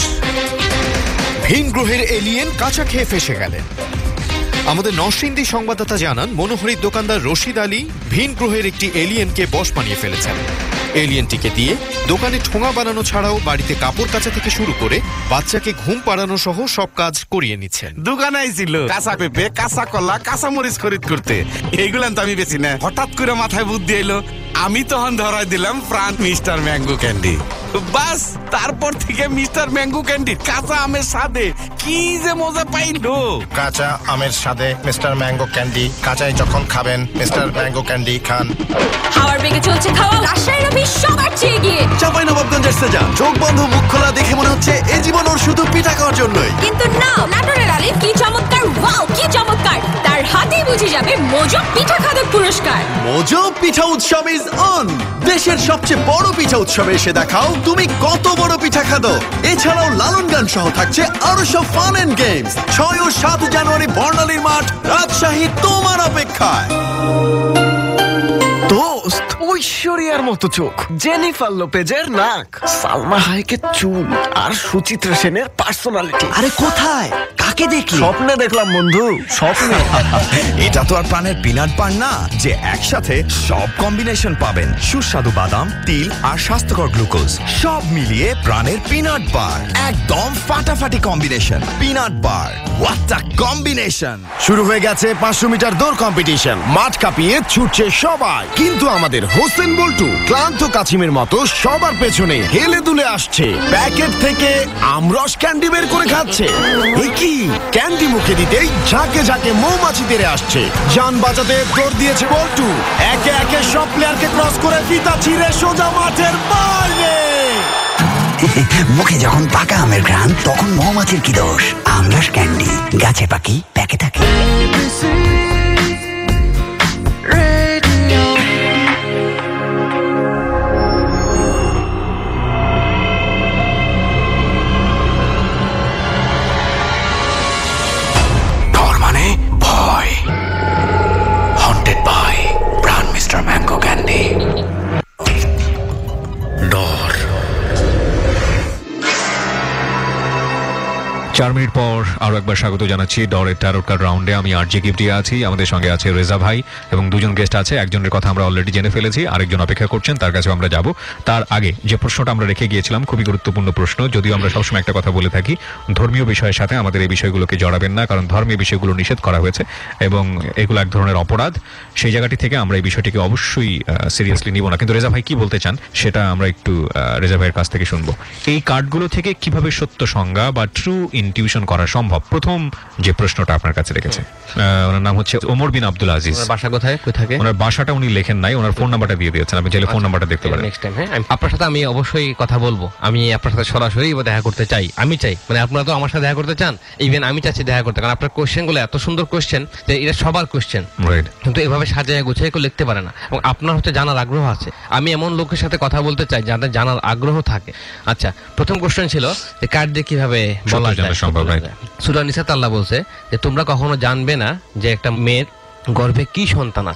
ভিন গ্রহের এলিয়েন কাঁচা খেয়ে ফেসে গেলেন। আমাদের নরসিংদী সংবাদদাতা জানান, মনোহরীর দোকানদার রশিদ আলী ভিন গ্রহের একটি এলিয়েনকে বশ বানিয়ে ফেলেছেন। এলিয়েনটিকে দিয়ে দোকানে ঠোঙা বানানো ছাড়াও বাড়িতে কাপড় কাচা থেকে শুরু করে বাচ্চাকে ঘুম পাড়ানো সহ সব কাজ করিয়ে নিচ্ছেন। দোকানে আইছিল কাঁচা পেঁপে, কাঁচা কলা, কাঁচা মরিচ খরিদ করতে। এইগুলান তো আমি বেশি না। হঠাৎ করে মাথায় বুদ্ধি এলো, আমি তখন ধরাই দিলাম প্রাণ মিস্টার ম্যাঙ্গো ক্যান্ডি। বাস তারপর থেকে মিস্টার ম্যাঙ্গো ক্যান্ডি কাঁচা আমের স্বাদে কি যে মজা পাইলো। কাঁচা আমের স্বাদে মিস্টার ম্যাঙ্গো ক্যান্ডি। কাঁচাই যখন খাবেন মিস্টার ম্যাঙ্গো ক্যান্ডি খান। হাওয়ার বেগে চলছে খাওয়া, রাজশাহীর রবি সবার চেয়ে গিয়ে। চাঁপাইনবাবগঞ্জের সেজা চোখ বন্ধ মুখ খোলা দেখে মনে হচ্ছে এই জীবন ওর শুধু পিঠা খাওয়ার জন্যই। কিন্তু না, নাটোরের আলিফ কি চমৎকার, ওয়াও কি চমৎকার, তার হাতেই বুঝে যাবে মোজো পিঠা খাদক পুরস্কার। মোজো পিঠা উৎসব ইজ অন। দেশের সবচেয়ে বড় পিঠা উৎসবে এসে দেখাও তুমি কত বড় পিঠা খাদো। এছাড়াও লালন গান সহ থাকছে আরো সব ফান এন্ড গেমস। ছয় ও সাত জানুয়ারি বর্ণালীর মাঠ, রাজশাহী তোমার অপেক্ষায়। দোস্ত, ঐশ্বরিয়ার মতো চোখ, জেনিফার লোপেজের নাক, সালমা হায়েকের চুল আর সুচিত্রা সেনের পার্সোনালিটি। আরে কোথায়, কাকে দেখি? স্বপ্নে দেখলাম বন্ধু, স্বপ্নে। এটা তো আর প্রাণের পিনাট বার না যে একসাথে সব কম্বিনেশন পাবেন। সুস্বাদু বাদাম, তিল আর স্বাস্থ্যকর গ্লুকোজ সব মিলিয়ে প্রাণের পিনাট বার। একদম ফাটাফাটি combination. Peanut bar, what a combination. শুরু হয়ে গেছে পাঁচশো মিটার দৌড় কম্পিটিশন। মাঠ কাঁপিয়ে ছুটছে সবাই, কিন্তু আমাদের হোসেন বল্টু ক্লান্ত কাছিমের মতো সবার পেছনে হেলে দুলে আসছে। প্যাকেট থেকে আমরস ক্যান্ডি বের করে খাচ্ছে। কি ক্যান্ডি মুখে দিতেই ঝাঁকে ঝাঁকে মৌমাছি তেড়ে আসছে। জান বাঁচাতে দৌড় দিয়েছে বল্টু। একে একে সব প্লেয়ারকে ক্রস করে ফিতা ছিঁড়ে সোজা মাঠের বাইরে। মুখে যখন পাকা আমের ঘ্রাণ, তখন মৌমাছির কি দোষ? আমরস ক্যান্ডি, গাছে পাকি প্যাকে থাকে। চার মিনিট পর আরো একবার স্বাগত জানাচ্ছি ডরের ট্যারোট কার্ড রাউন্ডে। আমি আরজে গিফটি আছি, আমাদের সঙ্গে আছে রেজা ভাই এবং দুজন গেস্ট আছে। একজনের কথা আমরা অলরেডি জেনে ফেলেছি, আরেকজন অপেক্ষা করছেন, তার কাছেও আমরা যাব। তার আগে যে প্রশ্নটা আমরা রেখে গিয়েছিলাম, খুবই গুরুত্বপূর্ণ প্রশ্ন, যদিও আমরা সবসময় একটা কথা বলে থাকি, ধর্মীয় বিষয়ের সাথে আমাদের এই বিষয়গুলোকে জড়াবেন না, কারণ ধর্মীয় বিষয়গুলো নিষেধ করা হয়েছে এবং এগুলো এক ধরনের অপরাধ। সেই জায়গাটি থেকে আমরা এই বিষয়টিকে অবশ্যই সিরিয়াসলি নিব না। কিন্তু রেজা ভাই কি বলতে চান সেটা আমরা একটু রেজা ভাইয়ের কাছ থেকে শুনবো। এই কার্ডগুলো থেকে কিভাবে সত্য সংজ্ঞা বা ট্রু ইনটিউশন করা সম্ভব? প্রথম যে প্রশ্নটা আপনার কাছে রেখেছে, ওনার নাম হচ্ছে ওমর বিন আব্দুল আজিজ। বাসা কোথায়? কই থাকে? ওনার বাসাটা উনি লেখেন নাই, ওনার ফোন নাম্বারটা দিয়ে দিয়েছেন, আপনি চাইলে ফোন নাম্বারটা দেখতে পারেন। নেক্সট টাইম হ্যাঁ, আপনার সাথে আমি অবশ্যই কথা বলবো। আমি আপনার সাথে সরাসরি দেখা করতে চাই। আমি চাই, মানে আপনারা তো আমার সাথে দেখা করতে চান, ইভেন আমি চাচ্ছি দেখা করতে, কারণ আপনার কোশ্চেনগুলো এত সুন্দর কোশ্চেন যে এটা সবার কোশ্চেন, কিন্তু এভাবে সাজায় গুছিয়ে কেউ লিখতে পারে না। এবং আপনার হচ্ছে জানার আগ্রহ আছে। আমি এমন লোকের সাথে কথা বলতে চাই যাদের জানার আগ্রহ থাকে। আচ্ছা, প্রথম কোশ্চেন ছিল যে কার্ড দিয়ে কিভাবে বলা যায় সম্ভব? সূরা নিসাতে আল্লাহ বলছে যে তোমরা কখনো জানবে না যে একটা মেয়ের গর্ভে কি সন্তান আছে।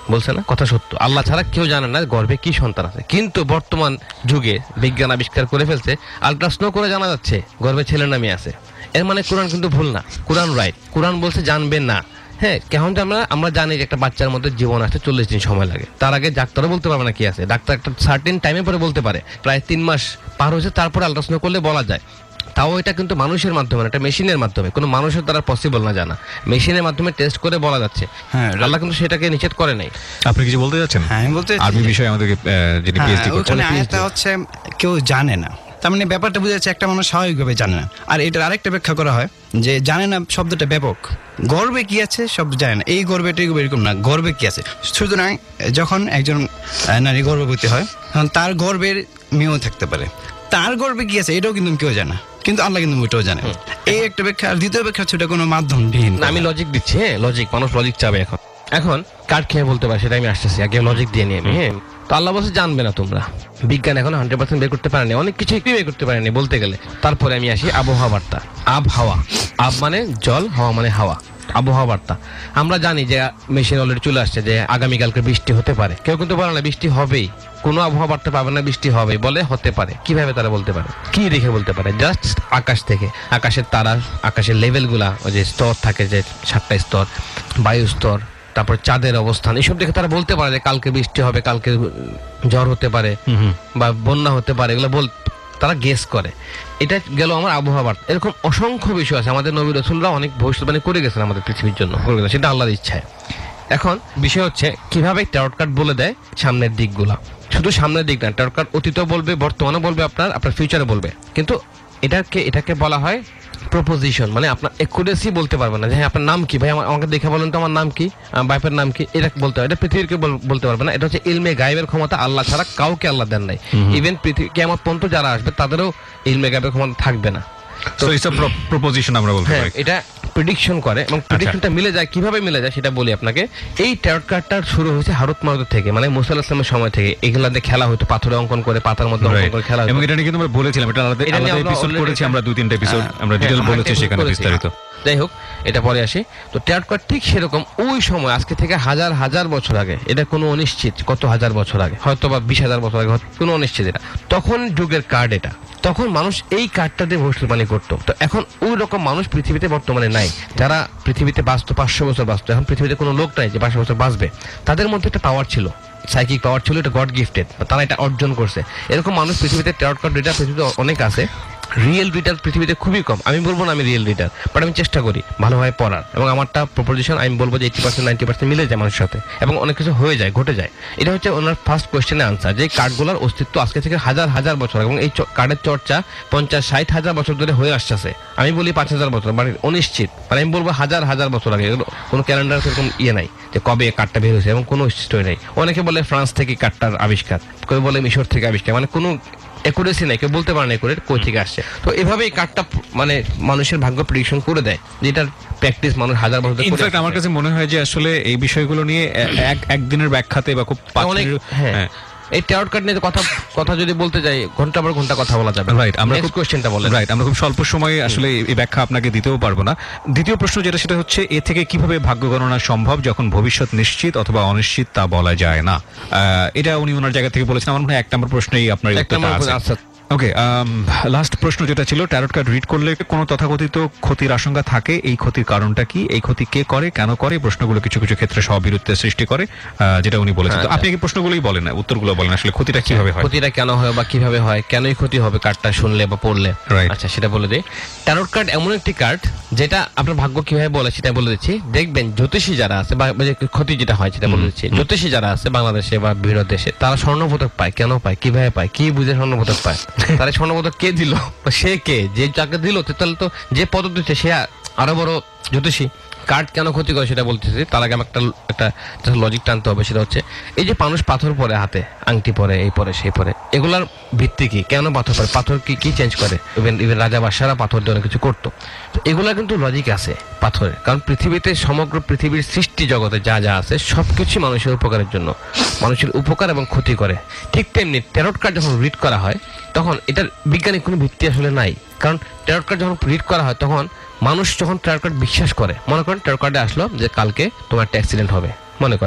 বলছে না, কথা সত্য। আল্লাহ ছাড়া কেউ জানে না গর্ভে কি সন্তান আছে, কিন্তু বর্তমান যুগে বিজ্ঞান আবিষ্কার করে ফেলছে, আল্ট্রাসাউন্ড করে জানা যাচ্ছে গর্ভে ছেলে না মেয়ে আছে। এর মানে কোরআন কিন্তু ভুল না, কোরআন রাইট। কোরআন বলছে জানবেন না। হ্যাঁ, কেমন আমরা আমরা জানি যে একটা বাচ্চার মধ্যে জীবন আসতে চল্লিশ দিন সময় লাগে, তার আগে ডাক্তারও বলতে পারবে না কি আছে। ডাক্তার একটা সার্টেন টাইমে পরে বলতে পারে, প্রায় তিন মাস পার হয়েছে তারপরে আল্ট্রাসাউন্ড করলে বলা যায়। তাও এটা কিন্তু মানুষের মাধ্যমে না, এটা মেশিনের মাধ্যমে, কোনো মানুষের দ্বারা পসিবল না জানা, মেশিনের মাধ্যমে টেস্ট করে বলা যাচ্ছে। হ্যাঁ, আল্লাহ কিন্তু সেটাকে নিষেধ করে নাই। আপনি কিছু বলতে যাচ্ছেন? হ্যাঁ, আমি বলতে আরবি বিষয়ে আমাদেরকে যিনি পিএইচডি করছেন, এটা হচ্ছে কেউ জানে না, তার মানে ব্যাপারটা বোঝা যাচ্ছে একটা মানুষ স্বাভাবিকভাবে জানে না। আর এটার আরেকটা ব্যাখ্যা করা হয় যে জানে না শব্দটা ব্যাপক, গর্বে কি আছে সব জানে না, এই গর্বেটা এরকম না, গর্বে কি আছে। সুতরাং যখন একজন নারী গর্ভবতী হয় তখন তার গর্বের মেয়েও থাকতে পারে, তার গর্বে কি আছে এটাও কিন্তু কেউ জানে, কিন্তু আল্লাহ কিন্তু ওইটাও জানে। এই একটা ব্যাখ্যা। আর দ্বিতীয় ব্যাখ্যা হচ্ছে এটা কোনো মাধ্যমবিহীন। আমি লজিক দিচ্ছি, হ্যাঁ লজিক, মানুষ লজিক চাবে এখন। এখন কার্ড খেয়ে বলতে পারে, সেটা আমি আসতেছি, আগে লজিক দিয়ে নিয়ে আমি। হ্যাঁ, তো আল্লাহ বলছে জানবে না তোমরা, বিজ্ঞান এখন হান্ড্রেড পার্সেন্ট বের করতে পারেনি, অনেক কিছু একটু বের করতে পারেনি বলতে গেলে। তারপরে আমি আসি আবহাওয়া বার্তা। আবহাওয়া, আব মানে জল, হাওয়া মানে হাওয়া, আবহাওয়া বার্তা। আমরা জানি যে মেশিন অলরেডি চলে আসছে যে আগামীকালকে বৃষ্টি হতে পারে, কেউ কিন্তু বলে না বৃষ্টি হবেই, কোনো আবহাওয়া বার্তা পাবে না বৃষ্টি হবে, বলে হতে পারে। কিভাবে তারা বলতে পারে, কি দেখে বলতে পারে? জাস্ট আকাশ থেকে, আকাশের তারা, আকাশের লেভেলগুলা, ওই যে স্তর থাকে যে সাতটা স্তর, বায়ু স্তর, তারপর চাঁদের অবস্থান, এইসব দেখে তারা বলতে পারে যে কালকে বৃষ্টি হবে, কালকে ঝড় হতে পারে বা বন্যা হতে পারে, এগুলো বল তারা গেস করে। এটা গেল আমার আবহাওয়া বার্তা। এরকম অসংখ্য বিষয় আছে, আমাদের নবী রাসূলরা অনেক ভবিষ্যৎবাণী করে গেছেন আমাদের পৃথিবীর জন্য, করে গেছেন, সেটা আল্লাহর ইচ্ছায়। এখন বিষয় হচ্ছে কিভাবে ট্যারট কার্ড বলে দেয় সামনের দিকগুলা। শুধু সামনের দিক না, ট্যারট কার্ড অতীতও বলবে, বর্তমানও বলবে, আপনার আপনার ফিউচারে বলবে। কিন্তু এটাকে এটাকে বলা হয় প্রপোজিশন, মানে আপনার একুরেসি বলতে পারবে না যে হ্যাঁ আপনার নাম কি ভাই, আমাকে দেখে বলেন তো আমার নাম কি, বাইপের নাম কি, এটা বলতে হয়। এটা পৃথিবীকে বলতে পারবে না। এটা হচ্ছে ইলমে গায়েবের ক্ষমতা আল্লাহ ছাড়া কাউকে আল্লাহ দেন নাই। ইভেন পৃথিবী কিয়ামত পর্যন্ত যারা আসবে তাদেরও ইলমে গায়েবের ক্ষমতা থাকবে না। সো ইটস আ প্রপোজিশন আমরা বলতে পারি। এটা প্রেডিকশন করে, এবং প্রেডিকশনটা মিলে যায়। কিভাবে মিলে যায় সেটা বলি আপনাকে। এই ট্যারট কার্ডটা শুরু হয়েছে হারুত মারুত থেকে, মানে মুসা আলাইহিস সালামের সময় থেকে। এগুলাতে খেলা হতো, পাথরে অঙ্কন করে, পাতার মধ্যে অঙ্কন করে খেলা হতো। এবং এটা নিয়ে কিন্তু আমরা বলেছিলাম, এটা আলাদা আলাদা এপিসোড করেছি আমরা, দুই তিনটা এপিসোড আমরা ডিটেইল বলেছি সেখানে বিস্তারিত। যাই হোক, এটা পরে আসি। তো ট্যারট কার্ড ঠিক সেরকম ওই সময়, আজকে থেকে হাজার হাজার বছর আগে, এটা কোনো অনিশ্চিত কত হাজার বছর আগে, হয়তো বা বিশ হাজার বছর আগে, কোনো অনিশ্চিত, এটা তখন যুগের কার্ড। এটা তখন মানুষ এই কার্ডটা দিয়ে ভবিষ্যৎবাণী করতো। তো এখন ওই রকম মানুষ পৃথিবীতে বর্তমানে নাই, যারা পৃথিবীতে বাঁচতো পাঁচশো বছর বাঁচতো। এখন পৃথিবীতে কোনো লোক নাই যে পাঁচশো বছর বাঁচবে। তাদের মধ্যে একটা পাওয়ার ছিল, সাইকিক পাওয়ার ছিল, এটা গড গিফটেড, তারা এটা অর্জন করছে। এরকম মানুষ পৃথিবীতে ট্যারট কার্ড রিডার পৃথিবীতে অনেক আছে। রিয়েল রিডার পৃথিবীতে খুবই কম। আমি বলবো না আমি রিয়েল রিডার, বাট আমি চেষ্টা করি ভালোভাবে পড়ার, এবং আমারটা প্রপোজিশন আমি বলবো যে এইটি পার্সেন্ট নাইনটি পার্সেন্ট মিলে যায় মানুষের সাথে, এবং অনেক কিছু হয়ে যায়, ঘটে যায়। এটা হচ্ছে ওনার ফার্স্ট কোয়েশ্চেনের আনসার, যে কার্ডগুলোর অস্তিত্ব আজকে থেকে হাজার হাজার বছর, এবং এই কার্ডের চর্চা পঞ্চাশ ষাট হাজার বছর ধরে হয়ে আসছে। আমি বলি পাঁচ হাজার বছর, মানে অনিশ্চিত, মানে আমি বলবো হাজার হাজার বছর আগে। কোনো ক্যালেন্ডার এরকম ইয়ে নাই যে কবে কার্ডটা বের হয়েছে, এবং কোনো হিস্ট্রি নেই। অনেকে বলে ফ্রান্স থেকে কার্ডটার আবিষ্কার, কেউ বলে মিশর থেকে আবিষ্কার, মানে কোনো একুরেসি নাই, কেউ বলতে পারে না একুরেট কই থেকে আসছে। তো এভাবে এই কার্ডটা মানে মানুষের ভাগ্য প্রেডিকশন করে দেয়, যেটার প্র্যাকটিস মানুষ হাজার বছর ধরে। ইনফ্যাক্ট আমার কাছে মনে হয় যে আসলে এই বিষয়গুলো নিয়ে এক একদিনের ব্যাখ্যাতে বা খুব অনেক, হ্যাঁ এই ট্যারট কার্ড নিয়ে কথা কথা যদি বলতে যাই ঘন্টা পর ঘন্টা কথা বলা যাবে। রাইট, আমরা খুব কোশ্চেনটা বলেন। রাইট, আমরা খুব স্বল্প সময়ে আসলে এই ব্যাখ্যা আপনাকে দিতেও পারবো না। দ্বিতীয় প্রশ্ন যেটা, সেটা হচ্ছে এ থেকে কিভাবে ভাগ্য গণনা সম্ভব যখন ভবিষ্যৎ নিশ্চিত অথবা অনিশ্চিত তা বলা যায় না। এটা উনি ওনার জায়গা থেকে বলেছেন। আমার মনে হয় এক নম্বর প্রশ্নেই আপনার উত্তরটা আছে। ওকে, লাস্ট প্রশ্ন যেটা ছিল, ট্যারট কার্ড রিড করলে কোনো তথাকথিত ক্ষতির আশঙ্কা থাকে, এই ক্ষতির কারণটা কি, এই ক্ষতি কে করে, কেন করে, প্রশ্নগুলো কিছু কিছু ক্ষেত্রে স্ববিরোধিতার সৃষ্টি করে, যেটা উনি বলেছেন। তো আপনি কি প্রশ্নগুলোই বলেন না, উত্তরগুলো বলেন, আসলে ক্ষতিটা কিভাবে হয়, ক্ষতিটা কেন হয় বা কিভাবে হয়, কেনই ক্ষতি হবে কার্ডটা শুনলে বা পড়লে। আচ্ছা, সেটা বলে দিই। ট্যারট কার্ড এমন একটি কার্ড যেটা আপনার ভাগ্য কিভাবে বলে সেটা বলে দিচ্ছি। দেখবেন জ্যোতিষী যারা আছে বা ক্ষতি যেটা হয় সেটা বলে দিচ্ছি। জ্যোতিষী যারা আছে বাংলাদেশে বা বিভিন্ন দেশে, তারা স্বর্ণপদক পায়, কেন পায়, কিভাবে পায়, কি বুঝে স্বর্ণপদক পায়, তারা স্বর্ণপদক কে দিল, সে কে, যে যাকে দিল, তাহলে তো যে পদক দিচ্ছে সে আরো বড় জ্যোতিষী। কার্ড কেন ক্ষতি করে সেটা বলতেছি, তার আগে আমার একটা একটা লজিক টানতে হবে। সেটা হচ্ছে এই যে মানুষ পাথর পরে, হাতে আংটি পরে, এই পরে সেই পরে, এগুলার ভিত্তি কি, কেন পাথর পরে, পাথর কি কি চেঞ্জ করে, ইভেন ইভেন রাজা বাদশারা পাথর দিয়ে অনেক কিছু করতো। তো এগুলা কিন্তু লজিক আছে পাথরের, কারণ পৃথিবীতে সমগ্র পৃথিবীর সৃষ্টি জগতে যা যা আছে সবকিছু মানুষের উপকারের জন্য, মানুষের উপকার এবং ক্ষতি করে। ঠিক তেমনি ট্যারট কার্ড যখন রিড করা হয় তখন এটার বিজ্ঞানিক কোনো ভিত্তি আসলে নাই, কারণ ট্যারট কার্ড যখন রিড করা হয় তখন মানুষ যখন ট্যারট কার্ড বিশ্বাস করে, মনে করেন ট্যারট কার্ডে আসলো যে কালকে তোমার একটা অ্যাক্সিডেন্ট হবে, মনে করেন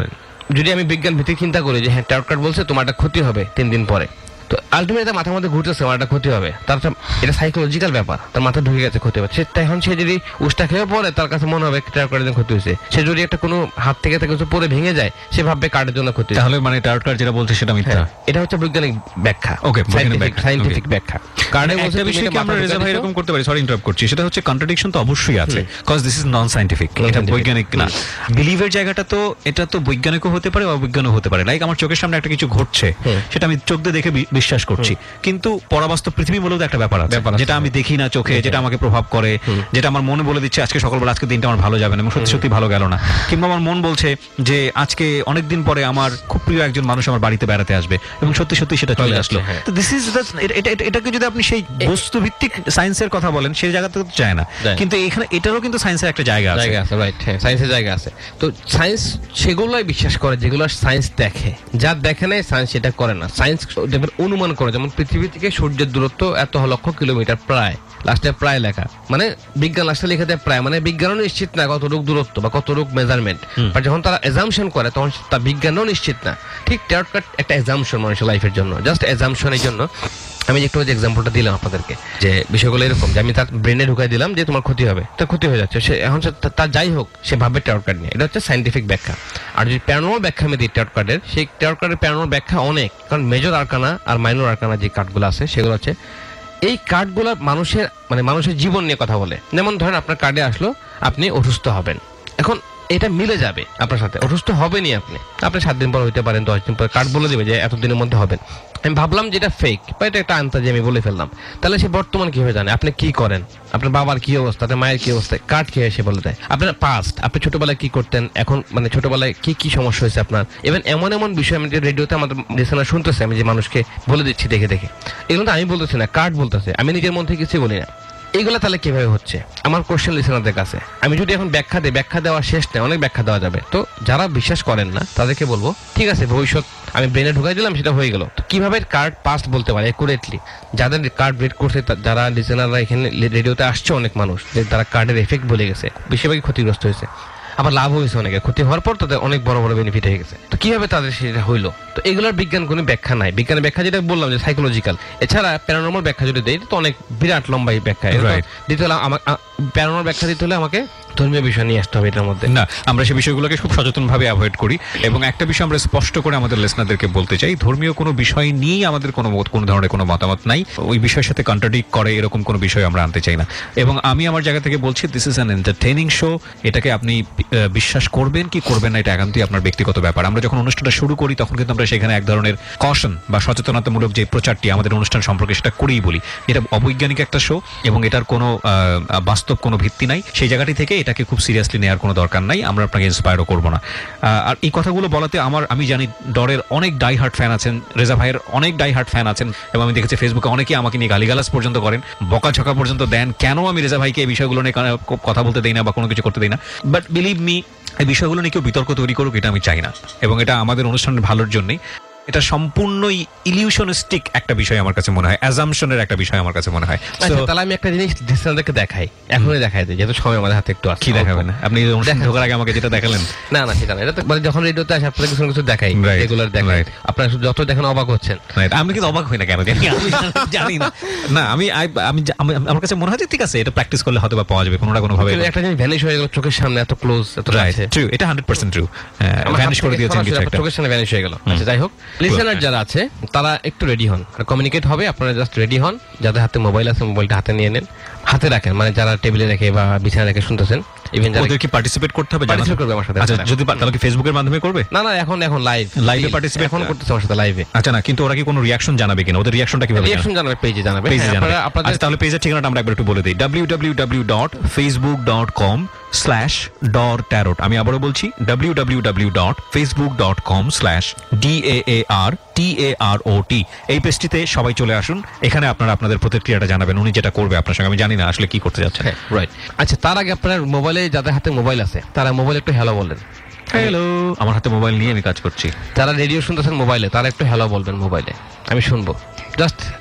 যদি আমি বিজ্ঞান ভিত্তিক চিন্তা করি যে হ্যাঁ ট্যারট কার্ড বলছে তোমার একটা ক্ষতি হবে তিন দিন পরে, তো আলটিমেটলি মাথার মধ্যে ঘুরতেছে আমার একটা ক্ষতি হবে, তার এটা সাইকোলজিক্যাল ব্যাপার, তার মাথা ঢুকে গেছে ক্ষতি হবে। সে এখন সে যদি উষ্টা খেয়ে পড়ে তার কাছে মনে হবে ট্যারট কার্ডের ক্ষতি হয়েছে। সে যদি একটা কোনো হাত থেকে থেকে পরে ভেঙে যায় সে ভাববে কার্ডের জন্য ক্ষতি। তাহলে মানে ট্যারট কার্ড যেটা বলছে সেটা মিথ্যা। এটা হচ্ছে বৈজ্ঞানিক ব্যাখ্যা। ওকে, সায়েন্টিফিক ব্যাখ্যা। কার্ডে একটা বিষয় কি আমরা রেজা ভাই এরকম করতে পারি, সরি ইন্টারাপ্ট করছি, সেটা হচ্ছে কন্ট্রাডিকশন তো অবশ্যই আছে, cause this is non scientific, এটা বৈজ্ঞানিক না। বিলিভের জায়গাটা তো এটা তো বৈজ্ঞানিকও হতে পারে অবৈজ্ঞানিকও হতে পারে। লাইক আমার চোখের সামনে একটা কিছু ঘটছে, সেটা আমি চোখ দিয়ে দেখে বিশ্বাস করছি, কিন্তু পরাবাস্তব পৃথিবী বলেও একটা ব্যাপার আছে যেটা আমি দেখি না চোখে, যেটা আমাকে প্রভাব করে, যেটা আমার মনে বলে দিচ্ছে আজকে সকালবেলা আজকে দিনটা আমার ভালো যাবে না এবং সত্যি সত্যি ভালো গেল না, কিংবা আমার মন বলছে যে আজকে অনেকদিন পরে আমার খুব প্রিয় একজন মানুষ আমার বাড়িতে বেড়াতে আসবে এবং সত্যি সত্যি সেটা চলে আসলো। তো দিস ইজ এটাকে যদি আপনি সেই বস্তু ভিত্তিক সায়েন্সের কথা বলেন সেই জায়গাতে তো চায় না, কিন্তু এখানে এটারও কিন্তু সায়েন্সের একটা জায়গা আছে। জায়গা আছে, রাইট, হ্যাঁ সায়েন্সের জায়গা আছে। তো সায়েন্স সেগুলোই বিশ্বাস করে যেগুলো সায়েন্স দেখে, যা দেখে না সায়েন্স সেটা করে না। সায়েন্স অনুমান করে, যেমন পৃথিবী থেকে সূর্যের দূরত্ব এত লক্ষ কিলোমিটার, প্রায় লাস্টে প্রায় লেখা, মানে বিজ্ঞান লাস্টে লিখে দেয় প্রায়, মানে বিজ্ঞানও নিশ্চিত না কতটুক দূরত্ব বা কতটুক মেজারমেন্ট, বাট যখন তারা এজাম্পশন করে তখন তার বিজ্ঞানও নিশ্চিত না। ঠিক ট্যারট কার্ড একটা এজাম্পশন মানুষের লাইফের জন্য, জাস্ট এজাম্পশনের জন্য। আমি একটু যে এক্সাম্পলটা দিলাম আপনাদেরকে, যে বিষয়গুলো এরকম যে আমি তার ব্রেনে ঢুকাই দিলাম যে তোমার ক্ষতি হবে, তার ক্ষতি হয়ে যাচ্ছে, সে এখন তার যাই হোক সে ভাবে ট্যারট কার্ড নিয়ে। এটা হচ্ছে সায়েন্টিফিক ব্যাখ্যা। আর যদি প্যারানর্মাল ব্যাখ্যা আমি দিই ট্যারট কার্ডের, সেই ট্যারট কার্ডের প্যারানর্মাল ব্যাখ্যা অনেক, কারণ মেজর আরকানা আর মাইনর আরকানা যে কার্ডগুলো আছে সেগুলো হচ্ছে এই কার্ডগুলো মানুষের মানে মানুষের জীবন নিয়ে কথা বলে। যেমন ধরেন আপনার কার্ডে আসলো আপনি অসুস্থ হবেন, এখন এটা মিলে যাবে আপনার সাথে, অসুস্থ হবেনই আপনি, আপনি সাত দিন পর হইতে পারেন, দশ দিন পর, কার্ড বলে দেবে যে এতদিনের মধ্যে হবেন। আমি ভাবলাম যে এটা ফেক বা এটা একটা আন্তাজি আমি বলে ফেললাম, তাহলে সে বর্তমান কিভাবে জানে আপনি কি করেন, আপনার বাবার কি অবস্থা, আপনার মায়ের কি অবস্থা, কার্ড কি এসে বলে দেয়। আপনার পাস্ট, আপনি ছোটবেলায় কি করতেন, এখন মানে ছোটবেলায় কি কি সমস্যা হয়েছে আপনার, ইভেন এমন এমন বিষয় আমি যে রেডিওতে আমাদের লিসেনার শুনতেছে, আমি যে মানুষকে বলে দিচ্ছি দেখে দেখে, এগুলো তো আমি বলতেছি না, কার্ড বলতেছে, আমি নিজের মন থেকে কিছু বলি না। এইগুলো তাহলে কিভাবে হচ্ছে আমার কোশ্চেন লিসেনারদের কাছে। আমি যদি এখন ব্যাখ্যা দিই, ব্যাখ্যা দেওয়া শেষ নেই, অনেক ব্যাখ্যা দেওয়া যাবে। তো যারা বিশ্বাস করেন না তাদেরকে বলবো ঠিক আছে ভবিষ্যৎ আমি ব্রেনে ঢুকাই দিলাম, সেটা হয়ে গেল। তো কিভাবে কার্ড পাস্ট বলতে পারে একুরেটলি, যাদের কার্ড রিড করছে, যারা লিসেনাররা এখানে রেডিওতে আসছে অনেক মানুষ, যে তারা কার্ডের এফেক্ট বলে গেছে, বেশিরভাগই ক্ষতিগ্রস্ত হয়েছে, আবার লাভ হয়েছে অনেকে, ক্ষতি হওয়ার পর তাদের অনেক বড় বড় বেনিফিট হয়ে গেছে। তো কিভাবে তাদের সেটা হইলো, তো এগুলোর বিজ্ঞান কোনো ব্যাখ্যা নাই। বিজ্ঞানের ব্যাখ্যা যেটা বললাম যে সাইকোলজিক্যাল, এছাড়া প্যারানর্মাল ব্যাখ্যা যদি দেয় তো অনেক বিরাট লম্বাই ব্যাখ্যা দিতে হলে আমার প্যারানর্মাল ব্যাখ্যা দিতে হলে আমাকে ধর্মীয় বিষয় নিয়ে আসতে হবে এটার মধ্যে। না, আমরা সেই বিষয়গুলোকে খুব সচেতনভাবে অ্যাভয়েড করি এবং একটা বিষয় আমরা স্পষ্ট করে আমাদের লিসনারদেরকে বলতে চাই, ধর্মীয় কোনো বিষয় নিয়ে আমাদের কোনো কোনো ধরনের কোনো মতামত নাই, ওই বিষয়ের সাথে কন্ট্রাডিক্ট করে এরকম কোনো বিষয় আমরা আনতে চাই না। এবং আমি আমার জায়গা থেকে বলছি this is an entertaining show, এটাকে আপনি বিশ্বাস করবেন কি করবেন না এটা একান্তই আপনার ব্যক্তিগত ব্যাপার। আমরা যখন অনুষ্ঠানটা শুরু করি তখন কিন্তু আমরা সেখানে এক ধরনের কশন বা সচেতনতামূলক যে প্রচারটি আমাদের অনুষ্ঠান সম্পর্কে সেটা করেই বলি, এটা অবৈজ্ঞানিক একটা শো এবং এটার কোনো বাস্তব কোনো ভিত্তি নাই, সেই জায়গাটি থেকে এটাকে খুব সিরিয়াসলি নেওয়ার কোনো দরকার নাই, আমরা আপনাকে ইন্সপায়ারও করবো না। আর এই কথাগুলো বলাতে আমার আমি জানি ডরের অনেক ডাই হার্ট ফ্যান আছেন, রেজা ভাইয়ের অনেক ডাই হার্ট ফ্যান আছেন এবং আমি দেখেছি ফেসবুকে অনেকেই আমাকে নিয়ে গালিগালাজ পর্যন্ত করেন, বকাঝকা পর্যন্ত দেন, কেন আমি রেজা ভাইকে এই বিষয়গুলো নিয়ে কথা বলতে দেই না বা কোনো কিছু করতে দেই না। বাট বিলিভ মি, এই বিষয়গুলো নিয়ে কেউ বিতর্ক তৈরি করুক এটা আমি চাই না এবং এটা আমাদের অনুষ্ঠানের ভালোর জন্যই। এটা সম্পূর্ণই ইলিউশনিস্টিক একটা বিষয় আমার কাছে মনে হয়, অ্যাজাম্পশনের একটা বিষয় আমার কাছে মনে হয়। তাহলে আমি একটা জিনিস লিসেনারদেরকে দেখাই, এখনই দেখাই দিই, যেহেতু সময় আমাদের হাতে একটু আছে। কি দেখাবেন আপনি অনুষ্ঠান ঢোকার আগে আমাকে যেটা দেখালেন? না না সেটা না, এটা তো মানে যখন রেডিওতে আসে আপনাদের কিছু কিছু দেখাই, রেগুলার দেখাই, আপনারা যত দেখেন অবাক হচ্ছেন। আমি কিন্তু অবাক হই না কেন জানি না, না আমি আমি আমার কাছে মনে হয় ঠিক আছে এটা প্র্যাকটিস করলে হয়তো বা পাওয়া যাবে কোনোটা কোনো ভাবে। একটা জিনিস ভ্যানিশ হয়ে গেল চোখের সামনে, এত ক্লোজ, এত কাছে, ট্রু, এটা হান্ড্রেড পার্সেন্ট ট্রু, ভ্যানিশ করে দিয়েছেন কিছু একটা, চোখের সামনে ভ্যানিশ হয়ে গেল। আচ্ছা যাই হোক, লিসেনার যারা আছে তারা একটু রেডি হন, কমিউনিকেট হবে, আপনারা জাস্ট রেডি হন, যাদের হাতে মোবাইল আছে মোবাইলটা হাতে নিয়ে নেন, হাতে রাখেন, মানে যারা টেবিলে রেখে বা বিছানা রেখে শুনতেছেন, ইভেন যারা ওদের কি পার্টিসিপেট করতে হবে, পার্টিসিপেট করবে আমার সাথে। আচ্ছা যদি তাহলে কি ফেসবুকের মাধ্যমে করবে? না না এখন এখন লাইভ লাইভে পার্টিসিপেট এখন করতেছে আমার সাথে লাইভে। আচ্ছা না, কিন্তু ওরা কি কোনো রিঅ্যাকশন জানাবে কিনা, ওদের রিঅ্যাকশনটা কিভাবে রিঅ্যাকশন জানাবে? পেজে জানাবে, আপনারা আপনাদের তাহলে পেজের ঠিকানাটা আমরা একবার একটু বলে দেই, W W W dot Facebook dot com slash Dor tarot. আমি আবারও বলছি W W W dot Facebook dot com slash D A A R T A R O T. এই পেজটিতে সবাই চলে আসুন, এখানে আপনারা আপনাদের প্রতিক্রিয়াটা জানাবেন, উনি যেটা করবে আপনার সঙ্গে, আমি জানি না আসলে কি করতে যাচ্ছে। রাইট, আচ্ছা তার আগে আপনার মোবাইলে যাদের হাতে মোবাইল আছে তারা মোবাইল একটু হ্যালো বলবেন। হ্যালো, আমার হাতে মোবাইল নিয়ে আমি কাজ করছি। যারা রেডিও শুনতেছেন মোবাইলে তারা একটু হ্যালো বলবেন মোবাইলে, আমি শুনবো। জাস্ট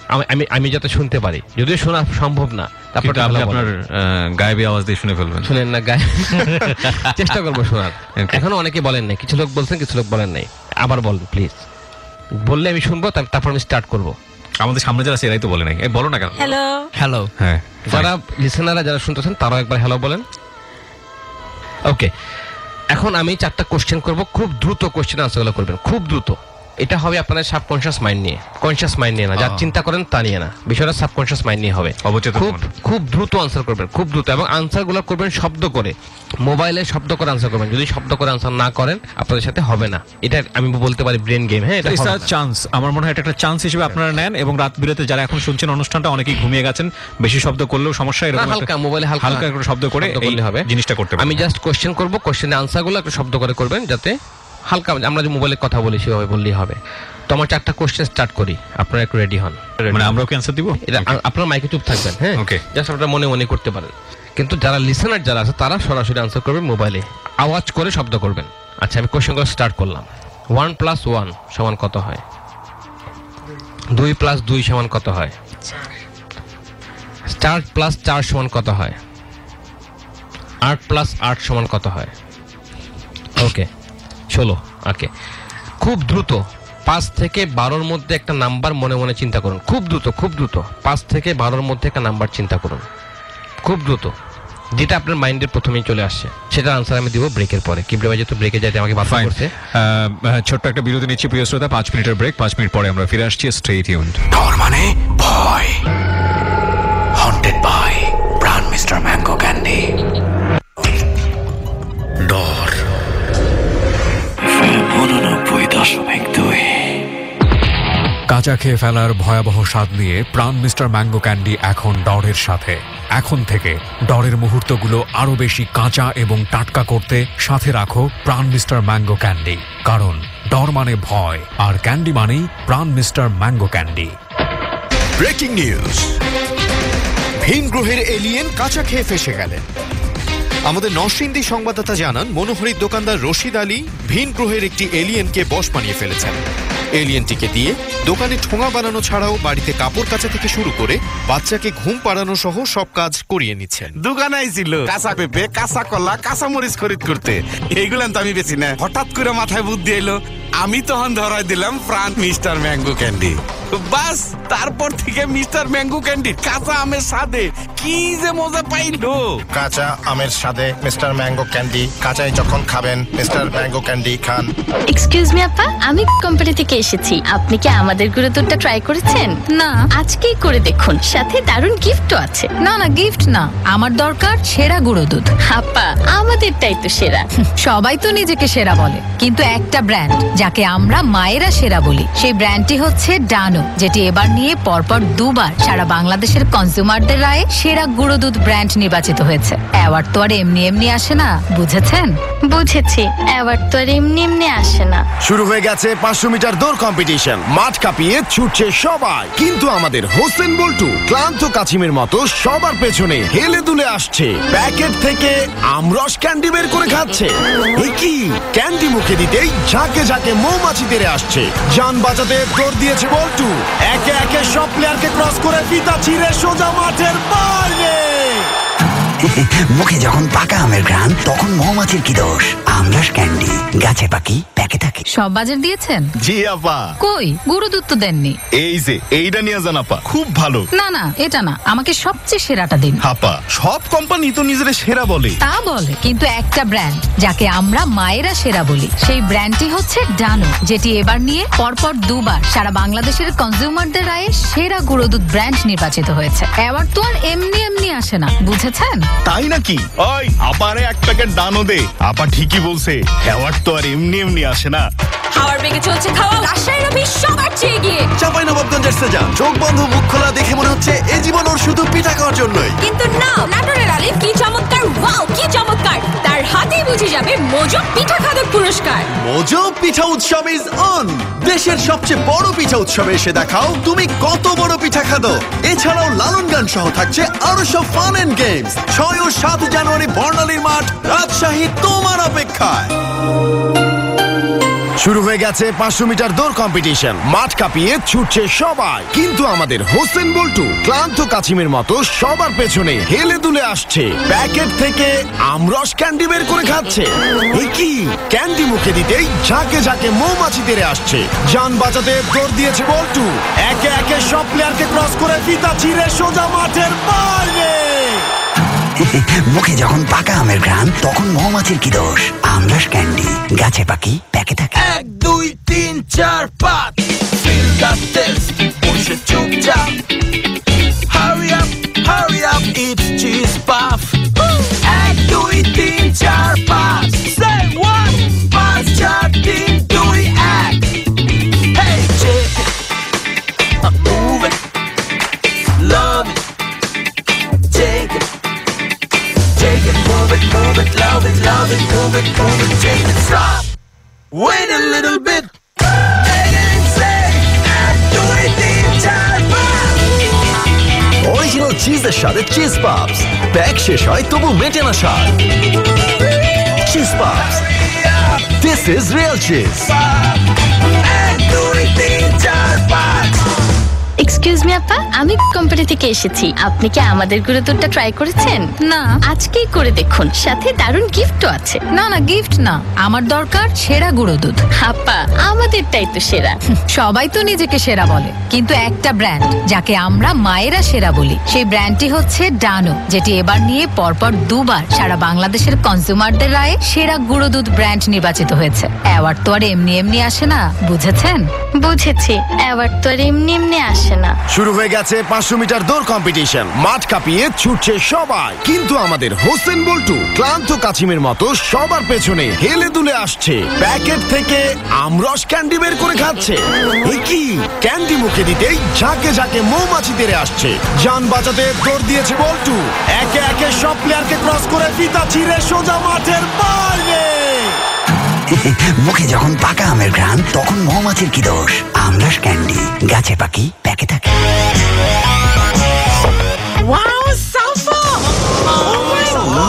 আমি আমি যাতে শুনতে পারি, যদিও শোনা সম্ভব না, তারপর আপনি আপনার গায়েবী আওয়াজ দিয়ে শুনে ফেলবেন। শুনেন না গায়ে চেষ্টা করবো শোনার। এখনো অনেকে বলেন নাই, কিছু লোক বলছেন, কিছু লোক বলেন নাই। আবার বলুন প্লিজ, বললে আমি শুনবো, তারপর আমি স্টার্ট করবো। আমাদের সামনে যারা সেরাই তো বলে নাই, এই বলো না কেন? Hello hello. হ্যাঁ, যারা লিসেনাররা যারা শুনতেছেন তারাও একবার হ্যালো বলেন। ওকে, এখন আমি চারটা কোশ্চেন করব, খুব দ্রুত কোশ্চেন আনসারগুলো করবেন, খুব দ্রুত। এটা হবে আপনাদের সাবকনশিয়াস মাইন্ড নিয়ে, কনশিয়াস মাইন্ড নিয়ে না, যা চিন্তা করেন তা নিয়ে না, বিষয়টা সাবকনশিয়াস মাইন্ড নিয়ে হবে। খুব খুব দ্রুত আনসার করবেন, খুব দ্রুত, এবং আনসারগুলো করবেন শব্দ করে, মোবাইলে শব্দ করে আনসার করবেন। যদি শব্দ করে আনসার না করেন আপনাদের সাথে হবে না। এটা আমি বলতে পারি ব্রেন গেম। হ্যাঁ, এটা একটা চান্স, আমার মনে হয় এটা একটা চান্স হিসেবে আপনারা নেন। এবং রাত বিরাতে যারা এখন শুনছেন অনুষ্ঠানটা, অনেকেই ঘুমিয়ে গেছেন, বেশি শব্দ করলেও সমস্যা, এরকম হালকা মোবাইলে হালকা হালকা করে শব্দ করে করলে হবে, জিনিসটা করতে পারবেন। আমি জাস্ট কোশ্চেন করব, কোশ্চেনের আনসারগুলো একটু শব্দ করে করবেন, যাতে হালকা, আমরা যে মোবাইলে কথা বলি সেভাবে বললেই হবে। তো আমার চারটা কোশ্চেন স্টার্ট করি, আপনারা একটু রেডি হন। মানে আমরাও কি অ্যানসার দিব? এটা আপনারা মাইকে চুপ থাকবেন, হ্যাঁ, ওকে, জাস্ট আপনারা মনে মনে করতে পারেন। কিন্তু যারা লিসেনার যারা আছে তারা সরাসরি আনসার করবেন, মোবাইলে আওয়াজ করে শব্দ করবেন। আচ্ছা, আমি কোশ্চেনগুলো স্টার্ট করলাম। ওয়ান প্লাস ওয়ান সমান কত হয়? দুই প্লাস দুই সমান কত হয়? চার প্লাস চার সমান কত হয়? আট প্লাস আট সমান কত হয়? ওকে, ষোলো। ওকে, খুব দ্রুত পাঁচ থেকে বারোর মধ্যে একটা নাম্বার মনে মনে চিন্তা করুন, খুব দ্রুত, খুব দ্রুত পাঁচ থেকে বারোর মধ্যে একটা নাম্বার চিন্তা করুন, খুব দ্রুত, যেটা আপনার মাইন্ডের প্রথমেই চলে আসছে। সেটা আনসার আমি দিব ব্রেকের পরে। কি ব্রেক যেহেতু ব্রেকে যাইতে আমাকে বাধা করছে। ছোট্ট একটা বিরতি নিচ্ছি প্রিয় শ্রোতা, পাঁচ মিনিটের ব্রেক। পাঁচ মিনিট পরে আমরা ফিরে আসছি। Stay tuned. ডর মানে ভয়, haunted by Pran mister mango candy. Dor উননব্বই দশমিক দুই। কাঁচা খেয়ে ফেলার ভয়াবহ স্বাদ নিয়ে প্রাণ মিস্টার ম্যাঙ্গো ক্যান্ডি এখন ডরের সাথে। এখন থেকে ডরের মুহূর্তগুলো আরো বেশি কাঁচা এবং টাটকা করতে সাথে রাখো প্রাণ মিস্টার ম্যাঙ্গো ক্যান্ডি, কারণ ডর মানে ভয় আর ক্যান্ডি মানেই Pran mister mango candy. Breaking news, ভিন গ্রহের এলিয়েন কাঁচা খেয়ে ফেসে গেলেন। আমাদের নরসিংদী সংবাদদাতা জানান, মনোহরীর দোকানদার রশিদ আলী ভিন গ্রহের একটি এলিয়েনকে বশ বানিয়ে ফেলেছেন। এলিয়েনটিকে দিয়ে দোকানে ঠোঙা বানানো ছাড়াও বাড়িতে কাপড় কাচা থেকে শুরু করে বাচ্চাকে ঘুম পাড়ানো সহ সব কাজ করিয়ে নিচ্ছেন। দোকানে ছিল কাঁচা পেঁপে, কাঁচা কলা, কাঁচা মরিচ খরিদ করতে, এইগুলান তো আমি বেশি না। হঠাৎ করে মাথায় বুদ্ধি এলো, আমি তখন ধরাই দিলাম প্রাণ মিস্টার ম্যাঙ্গো ক্যান্ডি। বাস, তারপর থেকে মিস্টার ম্যাঙ্গো ক্যান্ডি কাঁচা আমের স্বাদে কি যে মজা পাইলো। কাঁচা আমের স্বাদে মিস্টার ম্যাঙ্গো ক্যান্ডি, কাঁচাই যখন খাবেন মিস্টার ম্যাঙ্গো ক্যান্ডি খান। এক্সকিউজ মি আপা, আমি কোম্পানি থেকে এসেছি, আপনি কি আমাদের গুঁড়ো দুধটা ট্রাই করেছেন? না, আজকেই করে দেখুন, সাথে দারুণ গিফটও আছে। না না, গিফট না, আমার দরকার সেরা গুঁড়ো দুধ। আপা, আমাদেরটাই তো সেরা। সবাই তো নিজেকে সেরা বলে, কিন্তু একটা ব্র্যান্ড যাকে আমরা মায়েরা সেরা বলি, সেই ব্র্যান্ডটি হচ্ছে ডানো, যেটি এবার নিয়ে পরপর দুবার সারা বাংলাদেশের কনজিউমারদের রায়ে সেরা গুঁড়ো দুধ ব্র্যান্ড নির্বাচিত হয়েছে। অ্যাওয়ার্ড তো আর এমনি এমনি আসে না, বুঝেছেন? বুঝেছি, অ্যাওয়ার্ড তো আর এমনি এমনি আসে না। শুরু হয়ে গেছে পাঁচশো মিটার দৌড় কম্পিটিশন, মাঠ কাঁপিয়ে ছুটছে সবাই, কিন্তু আমাদের হোসেন বল্টু ক্লান্ত কাছিমের মতো সবার পেছনে হেলে দুলে আসছে, প্যাকেট থেকে আমরস ক্যান্ডি বের করে খাচ্ছে। এ কি, ক্যান্ডি মুখে দিতেই ঝাঁকে ঝাঁকে মৌমাছি তেড়ে আসছে। জান বাঁচাতে দৌড় দিয়েছে বল্টু, একে একে সব প্লেয়ারকে ক্রস করে ফিতা ছিঁড়ে সোজা মাঠের বাইরে। মুখে যখন পাকা আমের ঘ্রাণ, তখন মৌমাছির কি দোষ? আমরস ক্যান্ডি, গাছে পাকি প্যাকে থাকে। সব বাজার দিয়েছেন? জি আপা। কই, গুঁড়ো দুধ তো দেননি। এই যে এইটা নিয়ে যান আপা, খুব ভালো। না না, এটা না, আমাকে সবচেয়ে সেরাটা দিন। আপা, সব কোম্পানি তো নিজেরা সেরা বলে। তা বলে, কিন্তু একটা ব্র্যান্ড যাকে আমরা মায়েরা সেরা বলি, সেই ব্র্যান্ডটি হচ্ছে ডানো, যেটি এবার নিয়ে পরপর দুবার সারা বাংলাদেশের কনজিউমারদের রায়ে সেরা গুঁড়ো দুধ ব্র্যান্ড নির্বাচিত হয়েছে। অ্যাওয়ার্ড তো আর এমনি এমনি আসে না, বুঝেছেন? তাই নাকি? ওই আপারে এক প্যাকেট ডানো দে। আপা ঠিকই বলছে, অ্যাওয়ার্ড তো আর এমনি এমনি আসে না। হাওয়ার বেগে চলছে খাওয়া, রাজশাহীর অভি সবার চেয়ে গিয়ে চাঁপাইনবাবগঞ্জের সেজা, চোখ বন্ধ মুখ খোলা দেখে মনে হচ্ছে এই জীবন ওর শুধু পিঠা খাওয়ার জন্যই। কিন্তু না, নাটোরের আলিফ কি চমৎকার, ওয়াও কি চমৎকার, তার হাতেই বুঝে যাবে মোজো পিঠা খাদক পুরস্কার। মোজো পিঠা উৎসব ইজ অন। দেশের সবচেয়ে বড় পিঠা উৎসবে এসে দেখাও তুমি কত বড় পিঠা খাদো। এছাড়াও লালন গান সহ থাকছে আরো সব ফান এন্ড গেমস। ছয় ও সাত জানুয়ারি বর্ণালীর মাঠ, রাজশাহী তোমার অপেক্ষায়। শুরু হয়ে গেছে পাঁচশো মিটার দৌড় কম্পিটিশন। মাঠ কাঁপিয়ে ছুটছে সবাই, কিন্তু আমাদের হোসেন বল্টু ক্লান্ত কাছিমের মতো সবার পেছনে হেলে দুলে আসছে। প্যাকেট থেকে আমরস ক্যান্ডি বের করে খাচ্ছে। এ কি, ক্যান্ডি মুখে দিতেই ঝাঁকে ঝাঁকে মৌমাছি তেড়ে আসছে। জান বাঁচাতে দৌড় দিয়েছে বল্টু, একে একে সব প্লেয়ারকে ক্রস করে ফিতা ছিঁড়ে সোজা মাঠের বাইরে। মুখে যখন পাকা আমের ঘ্রাণ, তখন মৌমাছির কি দোষ? আমরস ক্যান্ডি, গাছে পাখি, প্যাকে থাকে। এক দুই তিন চার পাঁচ, feel the taste, বসে চুপচাপ। Hurry up, hurry up, it's cheese puff. এক দুই তিন চার পাঁচ, say one, পাঁচ চার তিন দুই এক। Hey, chick, I'm moving, love it, take it. Take it, move it, move it, love it, love it, move it, move it, take it, stop. Wait a little bit. Take it and say, and do it the entire time. Original চিজের সাথে cheese পাপস, pack শেষ হয় তবু মেটে না স্বাদ। Cheese pops, this is real cheese. And do it the entire time. Excuse me আপা, আমি কোম্পানি থেকে এসেছি। আপনি কি আমাদের গুঁড়ো দুধটা ট্রাই করেছেন? না, আজকেই করে দেখুন, সাথে দারুণ গিফটও আছে। না না, গিফট না, আমার দরকার সেরা গুঁড়ো দুধ। আপা, আমাদেরটাই তো সেরা। সবাই তো নিজেকে সেরা বলে, কিন্তু একটা ব্র্যান্ড যাকে আমরা মায়েরা সেরা বলি, সেই ব্র্যান্ডটি হচ্ছে ডানো, যেটি এবার নিয়ে পরপর দুবার সারা বাংলাদেশের কনজিউমারদের রায়ে সেরা গুঁড়ো দুধ ব্র্যান্ড নির্বাচিত হয়েছে। অ্যাওয়ার্ড তো আর এমনি এমনি আসে না, বুঝেছেন? বুঝেছি, অ্যাওয়ার্ড তো আর এমনি এমনি আসে না। শুরু হয়ে গেছে পাঁচশো মিটার দৌড় কম্পিটিশন। মাঠ কাঁপিয়ে ছুটছে সবাই, কিন্তু আমাদের হোসেন বল্টু ক্লান্ত কাছিমের মতো সবার পেছনে হেলে দুলে আসছে। প্যাকেট থেকে আমরস ক্যান্ডি বের করে খাচ্ছে। এ কি, ক্যান্ডি মুখে দিতেই ঝাঁকে ঝাঁকে মৌমাছি তেড়ে আসছে। জান বাঁচাতে দৌড় দিয়েছে বল্টু, একে একে সব প্লেয়ারকে ক্রস করে ফিতা ছিঁড়ে সোজা মাঠের বাইরে। মুখে যখন পাকা আমের ঘ্রাণ, তখন মৌমাছির কি দোষ? আমরস ক্যান্ডি, গাছে পাখি, প্যাকে থাকে। Wow, Safa! Oh my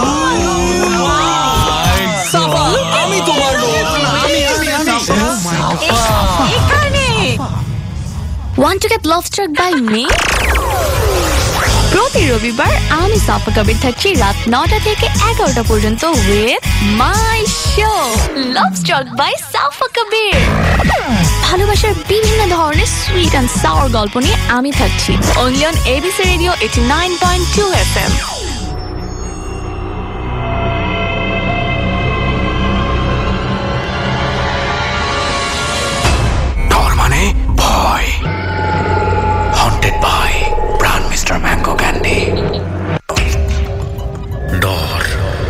God! Safa, আমি তোমার লোক। আমি আমি আমি Safa. এখানে Want to get love struck by me? প্রতি রবিবার আমি সাফা কবির থাকছি রাত নটা থেকে এগারোটা পর্যন্ত with my show love struck by Safa Kabir. ভালোবাসার বিভিন্ন ধরনের সুইট অ্যান্ড সাওয়ার গল্প নিয়ে আমি থাকছি only on ABC radio eighty nine point two F M. Dor মানে ভয়, haunted by Pran mister mango candy. Dor.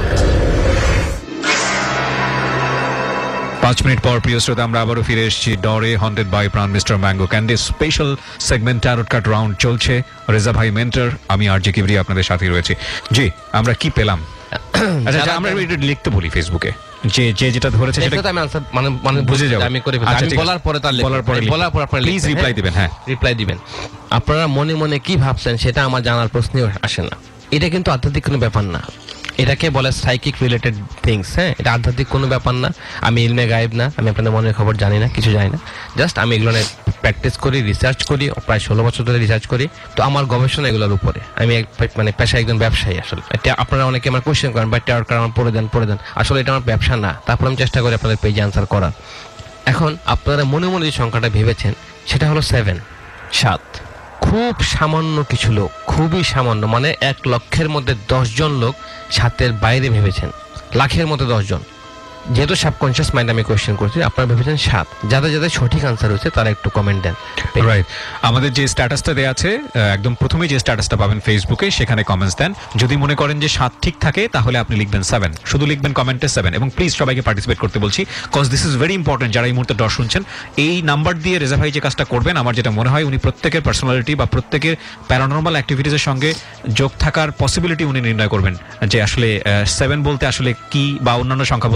পাঁচ মিনিট পর প্রিয় শ্রোতা, আমরা আবারও ফিরে এসেছি ডরে, haunted by Pran mister mango candy. Special segment tarot cut round চলছে। রেজা ভাই মেন্টর, আমি আর জি কিবরি আপনাদের সাথে রয়েছি। জি, আমরা কি পেলাম? আচ্ছা, আমরা এটা লিখতে বলি ফেসবুকে, যে যে যেটা ধরেছে সেটা আমি আনসার মানে মানে বুঝে যাব। আমি করে ফেলছি। আমি বলার পরে তার বলার পরে বলার পর আপনারা প্লিজ রিপ্লাই দিবেন। হ্যাঁ, রিপ্লাই দিবেন। আপনারা মনে মনে কি ভাবছেন সেটা আমার জানার প্রশ্নই আসে না। এটা কিন্তু আধ্যাত্মিক কোনো ব্যাপার না, এটাকে বলে সাইকিক রিলেটেড থিংস। হ্যাঁ, এটা আধ্যাত্মিক কোনো ব্যাপার না। আমি ইলমে গায়েব না, আমি আপনাদের মনের খবর জানি না, কিছু জানি না। জাস্ট আমি এগুলো প্র্যাকটিস করি, রিসার্চ করি, প্রায় ষোলো বছর ধরে রিসার্চ করি। তো আমার গবেষণা এগুলোর উপরে। আমি মানে পেশায় একজন ব্যবসায়ী। আসলে এটা আপনারা অনেকে আমার কোয়েশ্চেন করেন, বা ট্যারট কার্ড আমার পড়ে দেন পড়ে দেন আসলে এটা আমার ব্যবসা না। তারপর আমি চেষ্টা করি আপনাদের পেজে আনসার করার। এখন আপনারা মনে মনে যে সংখ্যাটা ভেবেছেন সেটা হলো সেভেন, সাত। খুব সামান্য কিছু লোক, খুবই সামান্য, মানে এক লক্ষের মধ্যে দশ জন লোক সাতের বাইরে ভেবেছেন, লাখের মধ্যে দশ জন। যেহেতু সাবকনশিয়াস মাইন্ড আমি কোয়েশ্চেন করছি, আপনারা ভেবেছেন সাত। যাদের যাদের সঠিক আনসার হয়েছে তারা একটু কমেন্ট দেন। রাইট, আমাদের যে স্ট্যাটাসটা দেয়া আছে, একদম প্রথমে যে স্ট্যাটাসটা পাবেন ফেসবুকে, সেখানে কমেন্টস দেন। যদি মনে করেন যে সাত ঠিক থাকে, তাহলে আপনি লিখবেন সেভেন, শুধু লিখবেন কমেন্টে সেভেন। এবং প্লিজ সবাইকে পার্টিসিপেট করতে বলছি, cause this is very important. যারা এই মুহূর্তে ডর শুনছেন, এই নাম্বার দিয়ে রেজা ভাই যে কাজটা করবেন, আমার যেটা মনে হয় উনি প্রত্যেকের পার্সোনালিটি বা প্রত্যেকের প্যারানর্মাল অ্যাক্টিভিটিসের সঙ্গে যোগ থাকার পসিবিলিটি উনি নির্ণয় করবেন, যে আসলে সেভেন বলতে আসলে কি বা অন্যান্য সংখ্যা বলতে আসলে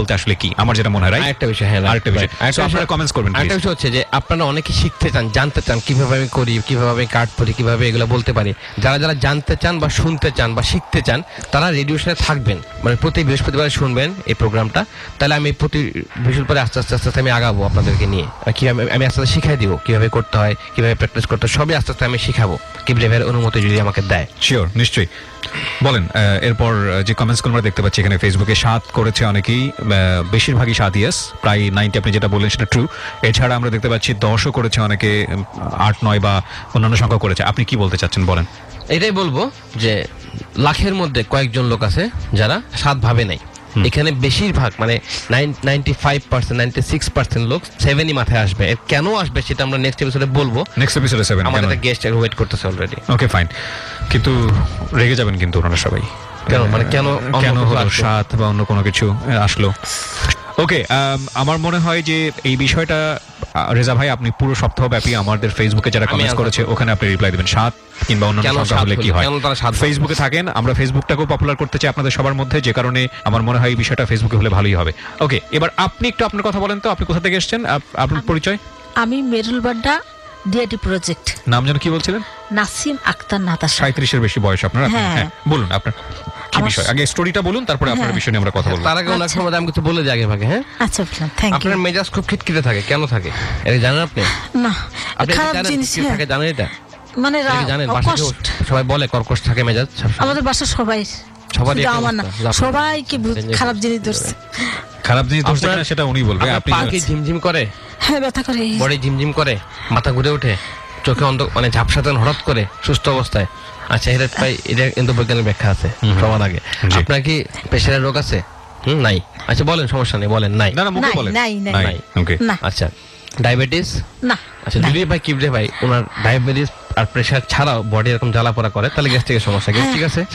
কি আমার যেটা মনে হয়, রাইট? আরেকটা বিষয়, হ্যাঁ আরেকটা বিষয়, সো আপনারা কমেন্টস করবেন। আরেকটা বিষয় হচ্ছে যে আপনারা অনেকে শিখতে চান, জানতে চান কিভাবে আমি করি, কিভাবে আমি কার্ড পড়ি, কিভাবে এগুলো বলতে পারি। যারা যারা জানতে চান বা শুনতে চান বা শিখতে চান তারা রেডিও শোতে থাকবেন, মানে প্রতি বৃহস্পতিবার শুনবেন এই প্রোগ্রামটা। তাহলে আমি প্রতি বৃহস্পতিবার আস্তে আস্তে আস্তে আস্তে আমি আগাবো আপনাদেরকে নিয়ে, কিভাবে আমি আস্তে আস্তে শিখাই দিব, কিভাবে করতে হয়, কিভাবে প্র্যাকটিস করতে হয়, সবই আস্তে আস্তে আমি শিখাবো কিবলে ভাইয়ের অনুমতি যদি আমাকে দেয়। শিওর, নিশ্চয়ই। বলেন এরপর যে কমেন্টসগুলো আমরা দেখতে পাচ্ছি এখানে ফেসবুকে, সাত করেছে অনেকেই, বেশিরভাগই সাত, ইয়েস প্রায় নাইনটি, আপনি যেটা বললেন সেটা ট্রু। এছাড়া আমরা দেখতে পাচ্ছি দশও করেছে অনেকে, আট নয় বা অন্যান্য সংখ্যা করেছে। আপনি কি বলতে চাচ্ছেন বলেন? এটাই বলবো যে লাখের মধ্যে কয়েকজন লোক আছে যারা সাত ভাবে নাই। এখানে বেশিরভাগ মানে ninety five percent ninety six percent লোক সেভেনই মাথায় আসবে। কেন আসবে সেটা আমরা নেক্সট এপিসোডে বলবো। নেক্সট এপিসোডে সেভেন, আমাদের একটা গেস্ট ওয়েট করতেছে অলরেডি। ওকে ফাইন, কিন্তু রেগে যাবেন কিন্তু ওনারা সবাই। কেন মানে কেন কেন হলো সাত বা অন্য কোনো কিছু আসলো? ওকে, আমার মনে হয় যে এই বিষয়টা রেজা ভাই আপনি পুরো সপ্তাহ ব্যাপী আমাদের ফেসবুকে যারা কমেন্টস করেছে ওখানে আপনি রিপ্লাই দিবেন। সাত কিংবা অন্যান্য সংখ্যা হলে কি হয়, ফেসবুকে থাকেন, আমরা ফেসবুকটাকেও পপুলার করতে চাই আপনাদের সবার মধ্যে, যে কারণে আমার মনে হয় এই বিষয়টা ফেসবুকে হলে ভালোই হবে। ওকে, এবার আপনি একটু আপনার কথা বলেন তো, আপনি কোথা থেকে এসেছেন, আপনার পরিচয়? আমি মেরুল বাড্ডা, ডিআইটি প্রজেক্ট। নাম যেন কি বলছিলেন? নাসিম আক্তার নাতাশা। সাঁত্রিশের বেশি বয়স আপনার? হ্যাঁ, বলুন আপনার কি বিষয়, আগে স্টোরিটা বলুন, তারপরে আপনার বিষয় নিয়ে আমরা কথা বলবো। তার আগে ওনার সময় আমি কিছু বলে দিই আগে ভাগে। হ্যাঁ আচ্ছা, থ্যাংক ইউ। আপনার মেজাজ খুব খিটখিটে থাকে, কেন থাকে এটা জানেন আপনি? না, আপনি খারাপ জিনিস থাকে জানেন এটা? মানে জানেন বাসায় সবাই বলে কর্কশ থাকে মেজাজ? আমাদের বাসা সবাই, সবাই আমার না, সবাইকে খারাপ জিনিস ধরছে। খারাপ জিনিস ধরছে না সেটা উনি বলবে। আপনি পা কি ঝিমঝিম করে? হ্যাঁ, ব্যথা করে। বডি ঝিমঝিম করে, মাথা ঘুরে ওঠে, চোখে অন্ধ মানে ঝাপসাতেন হঠাৎ করে সুস্থ অবস্থায়? আচ্ছা, এটা ভাই এটা কিন্তু বৈজ্ঞানিক ব্যাখ্যা আছে সবার আগে। আপনার কি প্রেশারের রোগ আছে? হুম, নাই। আচ্ছা বলেন, সমস্যা নেই, বলেন নাই। না না, মুখে বলেন নাই নাই। ওকে, আচ্ছা ডায়াবেটিস? না। আচ্ছা যদি ভাই কিবরে ভাই ওনার ডায়াবেটিস আর প্রেশার ছাড়াও বডি এরকম জ্বালা পোড়া করে তাহলে গ্যাস্ট্রিকের সমস্যা। গ্যাস্ট্রিক আছে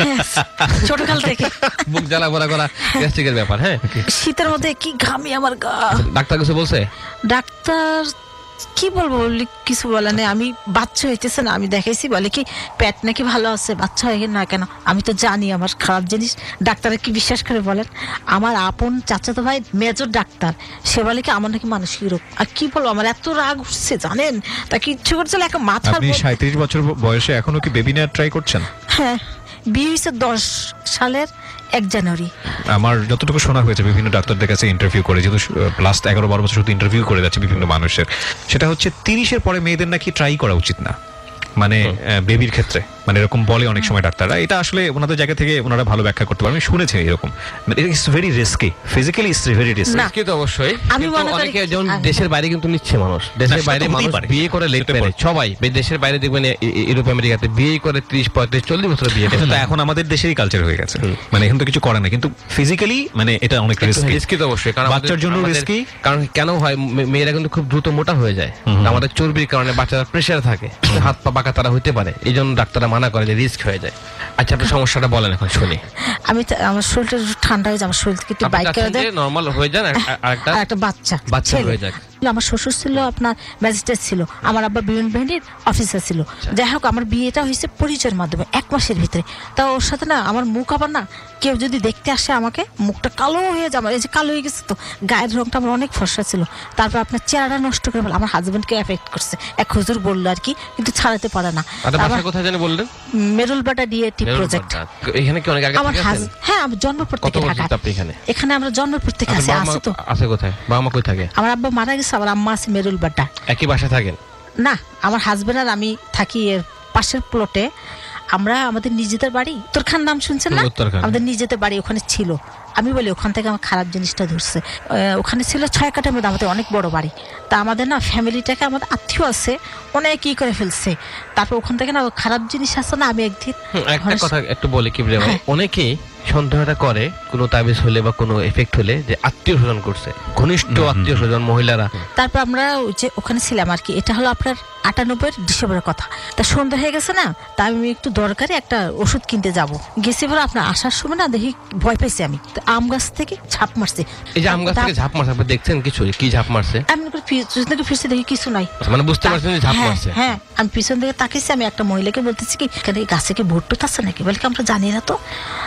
ছোটকাল থেকে, বুক জ্বালা পোড়া করা গ্যাস্ট্রিকের ব্যাপার। হ্যাঁ, শীতের মধ্যে কি ঘামি আমার গা। ডাক্তার কিছু বলছে? ডাক্তার কি বলবো, কিছু বলে না। আমি বাচ্চা হইতেছে না, আমি দেখাইছি, বলে কি পেট নাকি ভালো আছে, বাচ্চা হয়ে না কেন? আমি তো জানি আমার খারাপ জিনিস, ডাক্তারে কি বিশ্বাস করে বলেন? আমার আপন চাচাতো ভাই মেজর ডাক্তার, সে বলে কি আমার নাকি মানসিক রোগ। আর কি বলবো, আমার এত রাগ উঠছে জানেন, তা কি ইচ্ছে করছে একটা মাথা। আপনি সাঁত্রিশ বছর বয়সে এখনো কি বেবি নেওয়ার ট্রাই করছেন? হ্যাঁ, বিয়ে হয়েছে দশ সালের এক জানুয়ারি। আমার যতটুকু শোনা হয়েছে বিভিন্ন ডাক্তারদের কাছে ইন্টারভিউ করে, যেহেতু লাস্ট এগারো বারো বছর শুধু ইন্টারভিউ করে যাচ্ছে বিভিন্ন মানুষের, সেটা হচ্ছে তিরিশের পরে মেয়েদের নাকি ট্রাই করা উচিত না, মানে বেবির ক্ষেত্রে, মানে এরকম বলে অনেক সময় ডাক্তাররা। এটা আসলে ওনাদের জায়গা থেকে ওনারা ভালো ব্যাখ্যা করতে পারেন, আমি শুনেছি এরকম। It's very risky, physically it's very risky তো অবশ্যই। অনেকে যেমন দেশের বাইরে কিন্তু নিচ্ছে মানুষ, দেশের বাইরে মানুষ বিয়ে করে লেট পেরে, সবাই দেশের বাইরে দেখবেন ইউরোপ আমেরিকাতে বিয়ে করে ত্রিশ পঁয়ত্রিশ চল্লিশ বছর বিয়ে করে। তো এখন আমাদের দেশেরই কালচার হয়ে গেছে, মানে এখন তো কিছু করে না, কিন্তু ফিজিক্যালি মানে এটা অনেক রিস্কি। রিস্কি তো অবশ্যই, কারণ বাচ্চার জন্য রিস্কি। কারণ কেন হয়, মেয়েরা কিন্তু খুব দ্রুত মোটা হয়ে যায়, আমাদের চর্বির কারণে বাচ্চারা প্রেশার থাকে, হাত পা বাঁকা তারা হইতে পারে, এই জন্য ডাক্তাররা মানা করে যে রিস্ক হয়ে যায়। আচ্ছা, আপনার সমস্যাটা বলেন এখন শুনি। আমি আমার শরীরটা একটু ঠান্ডা হয়ে যায়, আমার শরীর থেকে একটু বাইক করে দেয়, নরমাল হয়ে যায়, আর একটা একটা বাচ্চা বাচ্চা হয়ে যায়। আমার শ্বশুর ছিল আপনার ম্যাজিস্ট্রেট ছিল, আমার আব্বা বিমান বাহিনীর অফিসার ছিল। যাই হোক, আমার বিয়েটা হয়েছে পরিচয়ের মাধ্যমে এক মাসের ভিতরে। তা ওর সাথে না আমার মুখ আবার না, কেউ যদি দেখতে আসে আমাকে, মুখটা কালো হয়ে যায়, আমার এই যে কালো হয়ে গেছে, তো গায়ের রংটা আমার অনেক ফর্সা ছিল। তারপর আপনার চেহারা নষ্ট করে ফেলে, আমার হাজবেন্ডকে এফেক্ট করছে, এক হুজুর বললো আর কি, কিন্তু ছাড়াতে পারে না। কোথায় জানি বললেন? মেরুলবাটা ডিএটি প্রজেক্ট। এখানে কি অনেক আগে আমার হাজবেন্ড? হ্যাঁ, আমি জন্মপর থেকে ঢাকা। এখানে এখানে আমরা জন্মপর থেকে আছে। আছে তো আছে। কোথায় বাবা মা কই থাকে? আমার আব্বা মারা গেছে, আমার আম্মা আছে মেরুলবাটা। একই বাসায় থাকেন? না, আমার হাজবেন্ড আর আমি থাকি এর পাশের প্লটে। আমরা আমাদের নিজেদের বাড়ি, উত্তরখান নাম শুনছেন না? আমাদের নিজেদের বাড়ি ওখানে ছিল। আমি বলি ওখান থেকে আমার খারাপ জিনিসটা ধরছে। ওখানে ছিল ছয় কাঠার মধ্যে আমাদের অনেক বড় বাড়ি। তা আমাদের না ফ্যামিলিটাকে, আমাদের আত্মীয় আছে অনেক ই করে ফেলছে। তারপর ওখান থেকে না খারাপ জিনিস আসছে না। আমি একদিন একটা কথা একটু বলি কি ভাই, অনেকেই সন্দেহটা করে কোনো তাবিজ হলে বা কোনো এফেক্ট হলে যে আত্মীয় স্বজন করছে, ঘনিষ্ঠ আত্মীয় স্বজন মহিলারা। তারপর আমরা যে ওখানে ছিলাম আর কি, এটা হলো আপনার আটানব্বই ডিসেম্বরের কথা। তা সন্ধ্যা হয়ে গেছে না, তা আমি একটু দরকারি একটা ওষুধ কিনতে যাব। গেছি পরে আপনার আসার সময় না দেখি ভয় পেয়েছি, আমি আম গাছ থেকে ঝাঁপ মারছে। এই যে আম গাছ থেকে ঝাঁপ মারছে, আপনি দেখছেন কিছু? কি ঝাঁপ মারছে? আমি পিছন থেকে ফিরছি, দেখি কিছু নাই। মানে বুঝতে পারছেন যে ঝাঁপ মারছে? হ্যাঁ, আমি পিছন থেকে তাকিয়েছি। আমি একটা মহিলাকে বলতেছি কি, এখানে গাছে কি ভুট্টুত আছে নাকি? বলে কি আমরা জানি না তো। তারপর আমি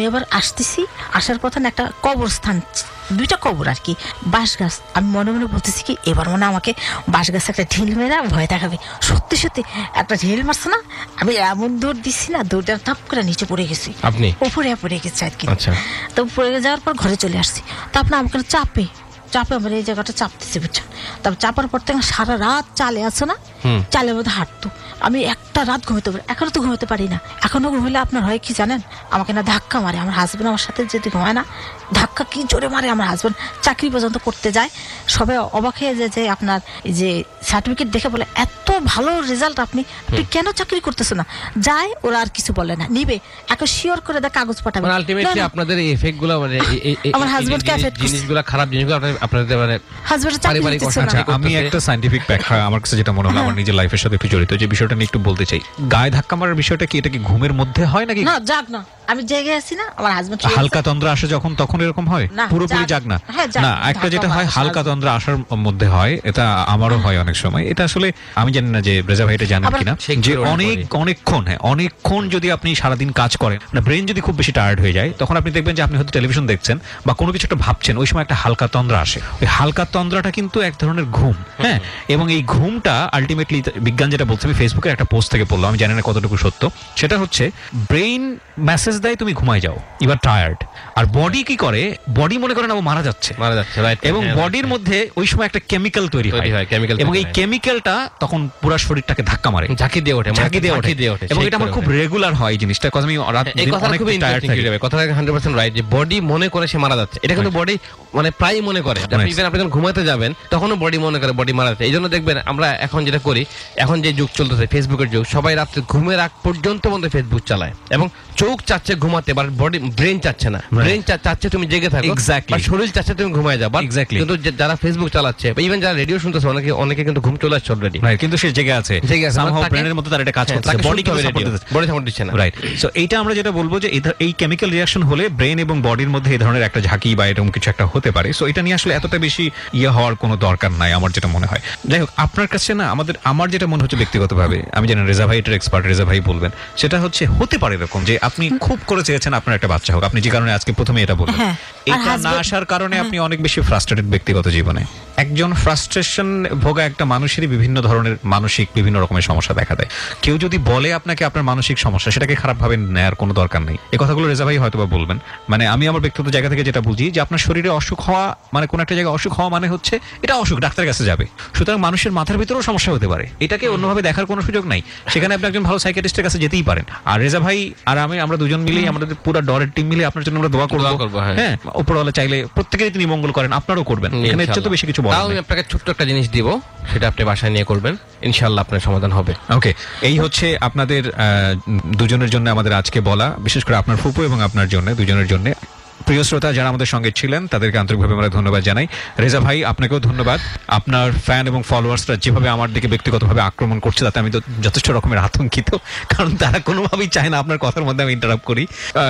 আমি এবার আসতেছি, আসার পথে না একটা কবরস্থান, দুইটা কবর আর কি, বাঁশ গাছ। আমি মনে মনে বলতেছি কি এবার মনে আমাকে বাঁশ গাছে একটা ঢিল মেরে ভয় দেখাবে। সত্যি সত্যি একটা ঢিল মারছে না, আমি এমন দৌড় দিচ্ছি না, দৌড়টা থাপ করে নিচে পড়ে গেছি, আপনি উপরে পড়ে গেছে আর কি। তো পড়ে যাওয়ার পর ঘরে চলে আসছি। তো আপনার আমাকে চাপে চাপে আমার এই জায়গাটা চাপতেছে, বুঝছেন। তারপর চাপার পর থেকে সারা রাত চালে আছে না, চালের মধ্যে হাঁটতো। আমি একটা রাত ঘুমাতে পারি, এখনো তো ঘুমাতে পারি না। এখনো ঘুমালে আপনার হয় কি জানেন, আমাকে না ধাক্কা মারে আমার হাজবেন্ড, আমার সাথে যদি ঘুমায় না ধাক্কা কি জোরে মারে আমার হাজবেন্ড। চাকরি পর্যন্ত করতে যায়, সবাই অবাক হয়ে যায় যে আপনার এই যে সার্টিফিকেট দেখে বলে এত ভালো রেজাল্ট, আপনি আপনি কেন চাকরি করতেছেন না। যায় ওরা আর কিছু বলে না, নিবে এখন শিওর করে দেয় কাগজ পাঠাবে। আলটিমেটলি আপনাদের এই এফেক্ট গুলো মানে আমার হাজবেন্ডকে এফেক্ট করছে, জিনিসগুলো খারাপ জিনিসগুলো আপনাদের মানে হাজবেন্ড চাকরি করতেছে না। আমি একটা সায়েন্টিফিক ব্যাখ্যা আমার কাছে যেটা মনে হলো, আমার নিজের লাইফের সাথে একটু জড়িত, যে বিষয়টা নিয়ে একটু বলতে চাই। গায়ে ধাক্কা মারার বিষয়টা কি, এটা কি ঘুমের মধ্যে হয় নাকি? না, জাগ না, আমি জেগে আছি না, আমার হাজবেন্ড হালকা তন্দ্রা আসে যখন, তখন এরকম হয়? পুরোপুরি জাগ না? না, একটা যেটা হয় হালকা তন্দ্রা আসার মধ্যে হয়, এটা আমারও হয় অনেক সময়। এটা আসলে আমি জানি না যে রেজা ভাই এটা জানেন কিনা, যে অনেক অনেকক্ষণ হ্যাঁ অনেকক্ষণ যদি আপনি সারাদিন কাজ করেন, মানে ব্রেন যদি খুব বেশি টায়ার্ড হয়ে যায়, তখন আপনি দেখবেন যে আপনি হয়তো টেলিভিশন দেখছেন বা কোনো কিছু একটা ভাবছেন, ওই সময় একটা হালকা তন্দ্রা আসে। ওই হালকা তন্দ্রাটা কিন্তু এক ধরনের ঘুম, হ্যাঁ। এবং এই ঘুমটা আলটিমেটলি বিজ্ঞান যেটা বলছে, আমি ফেসবুকের একটা পোস্ট থেকে বললাম, আমি জানি না কতটুকু সত্য, সেটা হচ্ছে ব্রেইন মেসেজ দেয় তুমি ঘুমাই যাও, ইউ আর টায়ার্ড। আর বডি কি করে, বডি মনে করেন ও মারা যাচ্ছে মারা যাচ্ছে এবং বডির মধ্যে ওই সময় একটা কেমিক্যাল তৈরি হয়, এবং এই কেমিক্যালটা তখন পুরো শরীরটাকে ধাক্কা মারে, ঝাঁকি দিয়ে ওঠে ঝাঁকি দিয়ে ওঠে এবং এটা আমার খুব রেগুলার হয় জিনিসটা। কজ আমি রাত অনেক টায়ার্ড থাকি। কথাটা হান্ড্রেড পার্সেন্ট রাইট, যে বডি মনে করে সে মারা যাচ্ছে, এটা কিন্তু বডি মানে প্রায় মনে করে। ইভেন আপনি যখন ঘুমাতে যাবেন তখনও বডি মনে করে বডি মারা যাচ্ছে। এই জন্য দেখবেন আমরা এখন যেটা করি, এখন যে যুগ চলতেছে ফেসবুকের যুগ, সবাই রাত্রে ঘুমের আগ পর্যন্ত বন্ধ ফেসবুক চালায় এবং চোখ চাচ্ছে ঘুমাতে, বাট বডি ব্রেন চাচ্ছে না। ব্রেন চাচ্ছে তুমি জেগে থাকো, এক্স্যাক্টলি, শরীর চাচ্ছে তুমি ঘুমায় যাও। এক্স্যাক্টলি, কিন্তু যারা ফেসবুক চালাচ্ছে বা ইভেন যারা রেডিও শুনতেছে, অনেকে অনেকে কিন্তু ঘুম চলে আসছে অলরেডি, রাইট, কিন্তু সে জেগে আছে, জেগে আছে, সামহাউ ব্রেনের মধ্যে তার এটা কাজ করছে, বডি কিন্তু সাপোর্ট দিচ্ছে, বডি সাপোর্ট দিচ্ছে না, রাইট। সো এইটা আমরা যেটা বলবো যে এই কেমিক্যাল রিঅ্যাকশন হলে ব্রেন এবং বডির মধ্যে এই ধরনের একটা ঝাঁকি বা এরকম কিছু একটা হতে পারে। সো এটা নিয়ে আসলে এতটা বেশি ইয়ে হওয়ার কোনো দরকার নাই, আমার যেটা মনে হয়। যাই হোক, আপনার কাছে না আমাদের আমার যেটা মনে হচ্ছে ব্যক্তিগতভাবে, আমি জানি রেজা ভাই এটার এক্সপার্ট, রেজা ভাই বলবেন, সেটা হচ্ছে হতে পারে এরকম যে আপনি খুব করে চেয়েছেন আপনার একটা বাচ্চা হোক, আপনি যে কারণে আজকে প্রথমে এটা বললেন, এটা না আসার কারণে আপনি অনেক বেশি ফ্রাস্ট্রেটেড ব্যক্তিগত জীবনে। একজন ফ্রাস্ট্রেশন ভোগা একটা মানুষেরই বিভিন্ন ধরনের মানসিক বিভিন্ন রকমের সমস্যা দেখা দেয়। কেউ যদি বলে আপনাকে আপনার মানসিক সমস্যা, সেটাকে খারাপ ভাবে নেওয়ার কোনো দরকার নেই। এই কথাগুলো রেজা ভাই হয়তো বা বলবেন। মানে আমি আমার ব্যক্তিগত জায়গা থেকে যেটা বুঝি, যে আপনার শরীরে অসুখ হওয়া মানে কোন একটা জায়গায় অসুখ হওয়া মানে হচ্ছে এটা অসুখ, ডাক্তারের কাছে যাবে। সুতরাং মানুষের মাথার ভিতরেও সমস্যা হতে পারে, এটাকে অন্যভাবে দেখার কোনো সুযোগ নাই। সেখানে আপনি একজন ভালো সাইকিয়াট্রিস্টের কাছে যেতেই পারেন। আর রেজা ভাই আর আমি, আমরা দুজন মিলেই, আমাদের পুরো ডরের টিম মিলে আপনার জন্য আমরা দোয়া করবো। হ্যাঁ, উপরওয়ালা চাইলে প্রত্যেকেরই তিনি মঙ্গল করেন, আপনারও করবেন। এখানে তো বেশি কিছু বলার নেই। আমি আপনাকে ছোট্ট একটা জিনিস দিব, সেটা আপনি বাসায় নিয়ে করবেন, ইনশাআল্লাহ আপনার সমাধান হবে। ওকে, এই হচ্ছে আপনাদের দুজনের জন্য আমাদের আজকে বলা, বিশেষ করে আপনার ফুপু এবং আপনার জন্য, দুজনের জন্য। প্রিয় শ্রোতা যারা আমাদের সঙ্গে ছিলেন তাদেরকে আন্তরিকভাবে আমরা ধন্যবাদ জানাই। রেজা ভাই, আপনাকেও ধন্যবাদ। আপনার ফ্যান এবং ফলোয়ার্সরা যেভাবে আমার দিকে ব্যক্তিগতভাবে আক্রমণ করছে, তাতে আমি তো যথেষ্ট রকমের আতঙ্কিত, কারণ তারা কোনোভাবেই চায় না আপনার কথার মধ্যে আমি ইন্টারাপ্ট করি।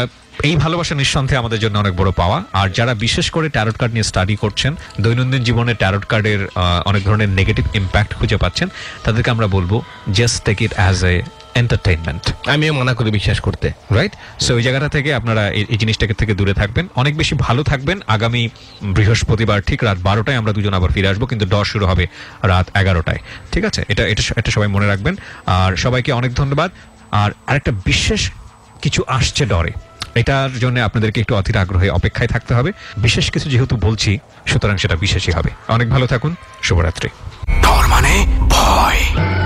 এই ভালোবাসা নিঃসন্দেহে আমাদের জন্য অনেক বড় পাওয়া। আর যারা বিশেষ করে ট্যারট কার্ড নিয়ে স্টাডি করছেন, দৈনন্দিন জীবনে ট্যারট কার্ডের অনেক ধরনের নেগেটিভ ইম্প্যাক্ট খুঁজে পাচ্ছেন, তাদেরকে আমরা বলবো just take it as a entertainment. আমিও মনে করি বিশ্বাস করতে, রাইট। সো ওই জায়গাটা থেকে আপনারা এই জিনিসটাকে থেকে দূরে থাকবেন, অনেক বেশি ভালো থাকবেন। আগামী বৃহস্পতিবার ঠিক রাত বারোটায় আমরা দুজন আবার ফিরে আসবো, কিন্তু ডস শুরু হবে রাত এগারোটায়। ঠিক আছে, এটা এটা এটা সবাই মনে রাখবেন। আর সবাইকে অনেক ধন্যবাদ। আর আরেকটা বিশেষ কিছু আসছে ডরে, এটার জন্য আপনাদেরকে একটু অধীর আগ্রহে অপেক্ষায় থাকতে হবে। বিশেষ কিছু যেহেতু বলছি, সুতরাং সেটা বিশেষই হবে। অনেক ভালো থাকুন, শুভরাত্রি। ডর মানে ভয়।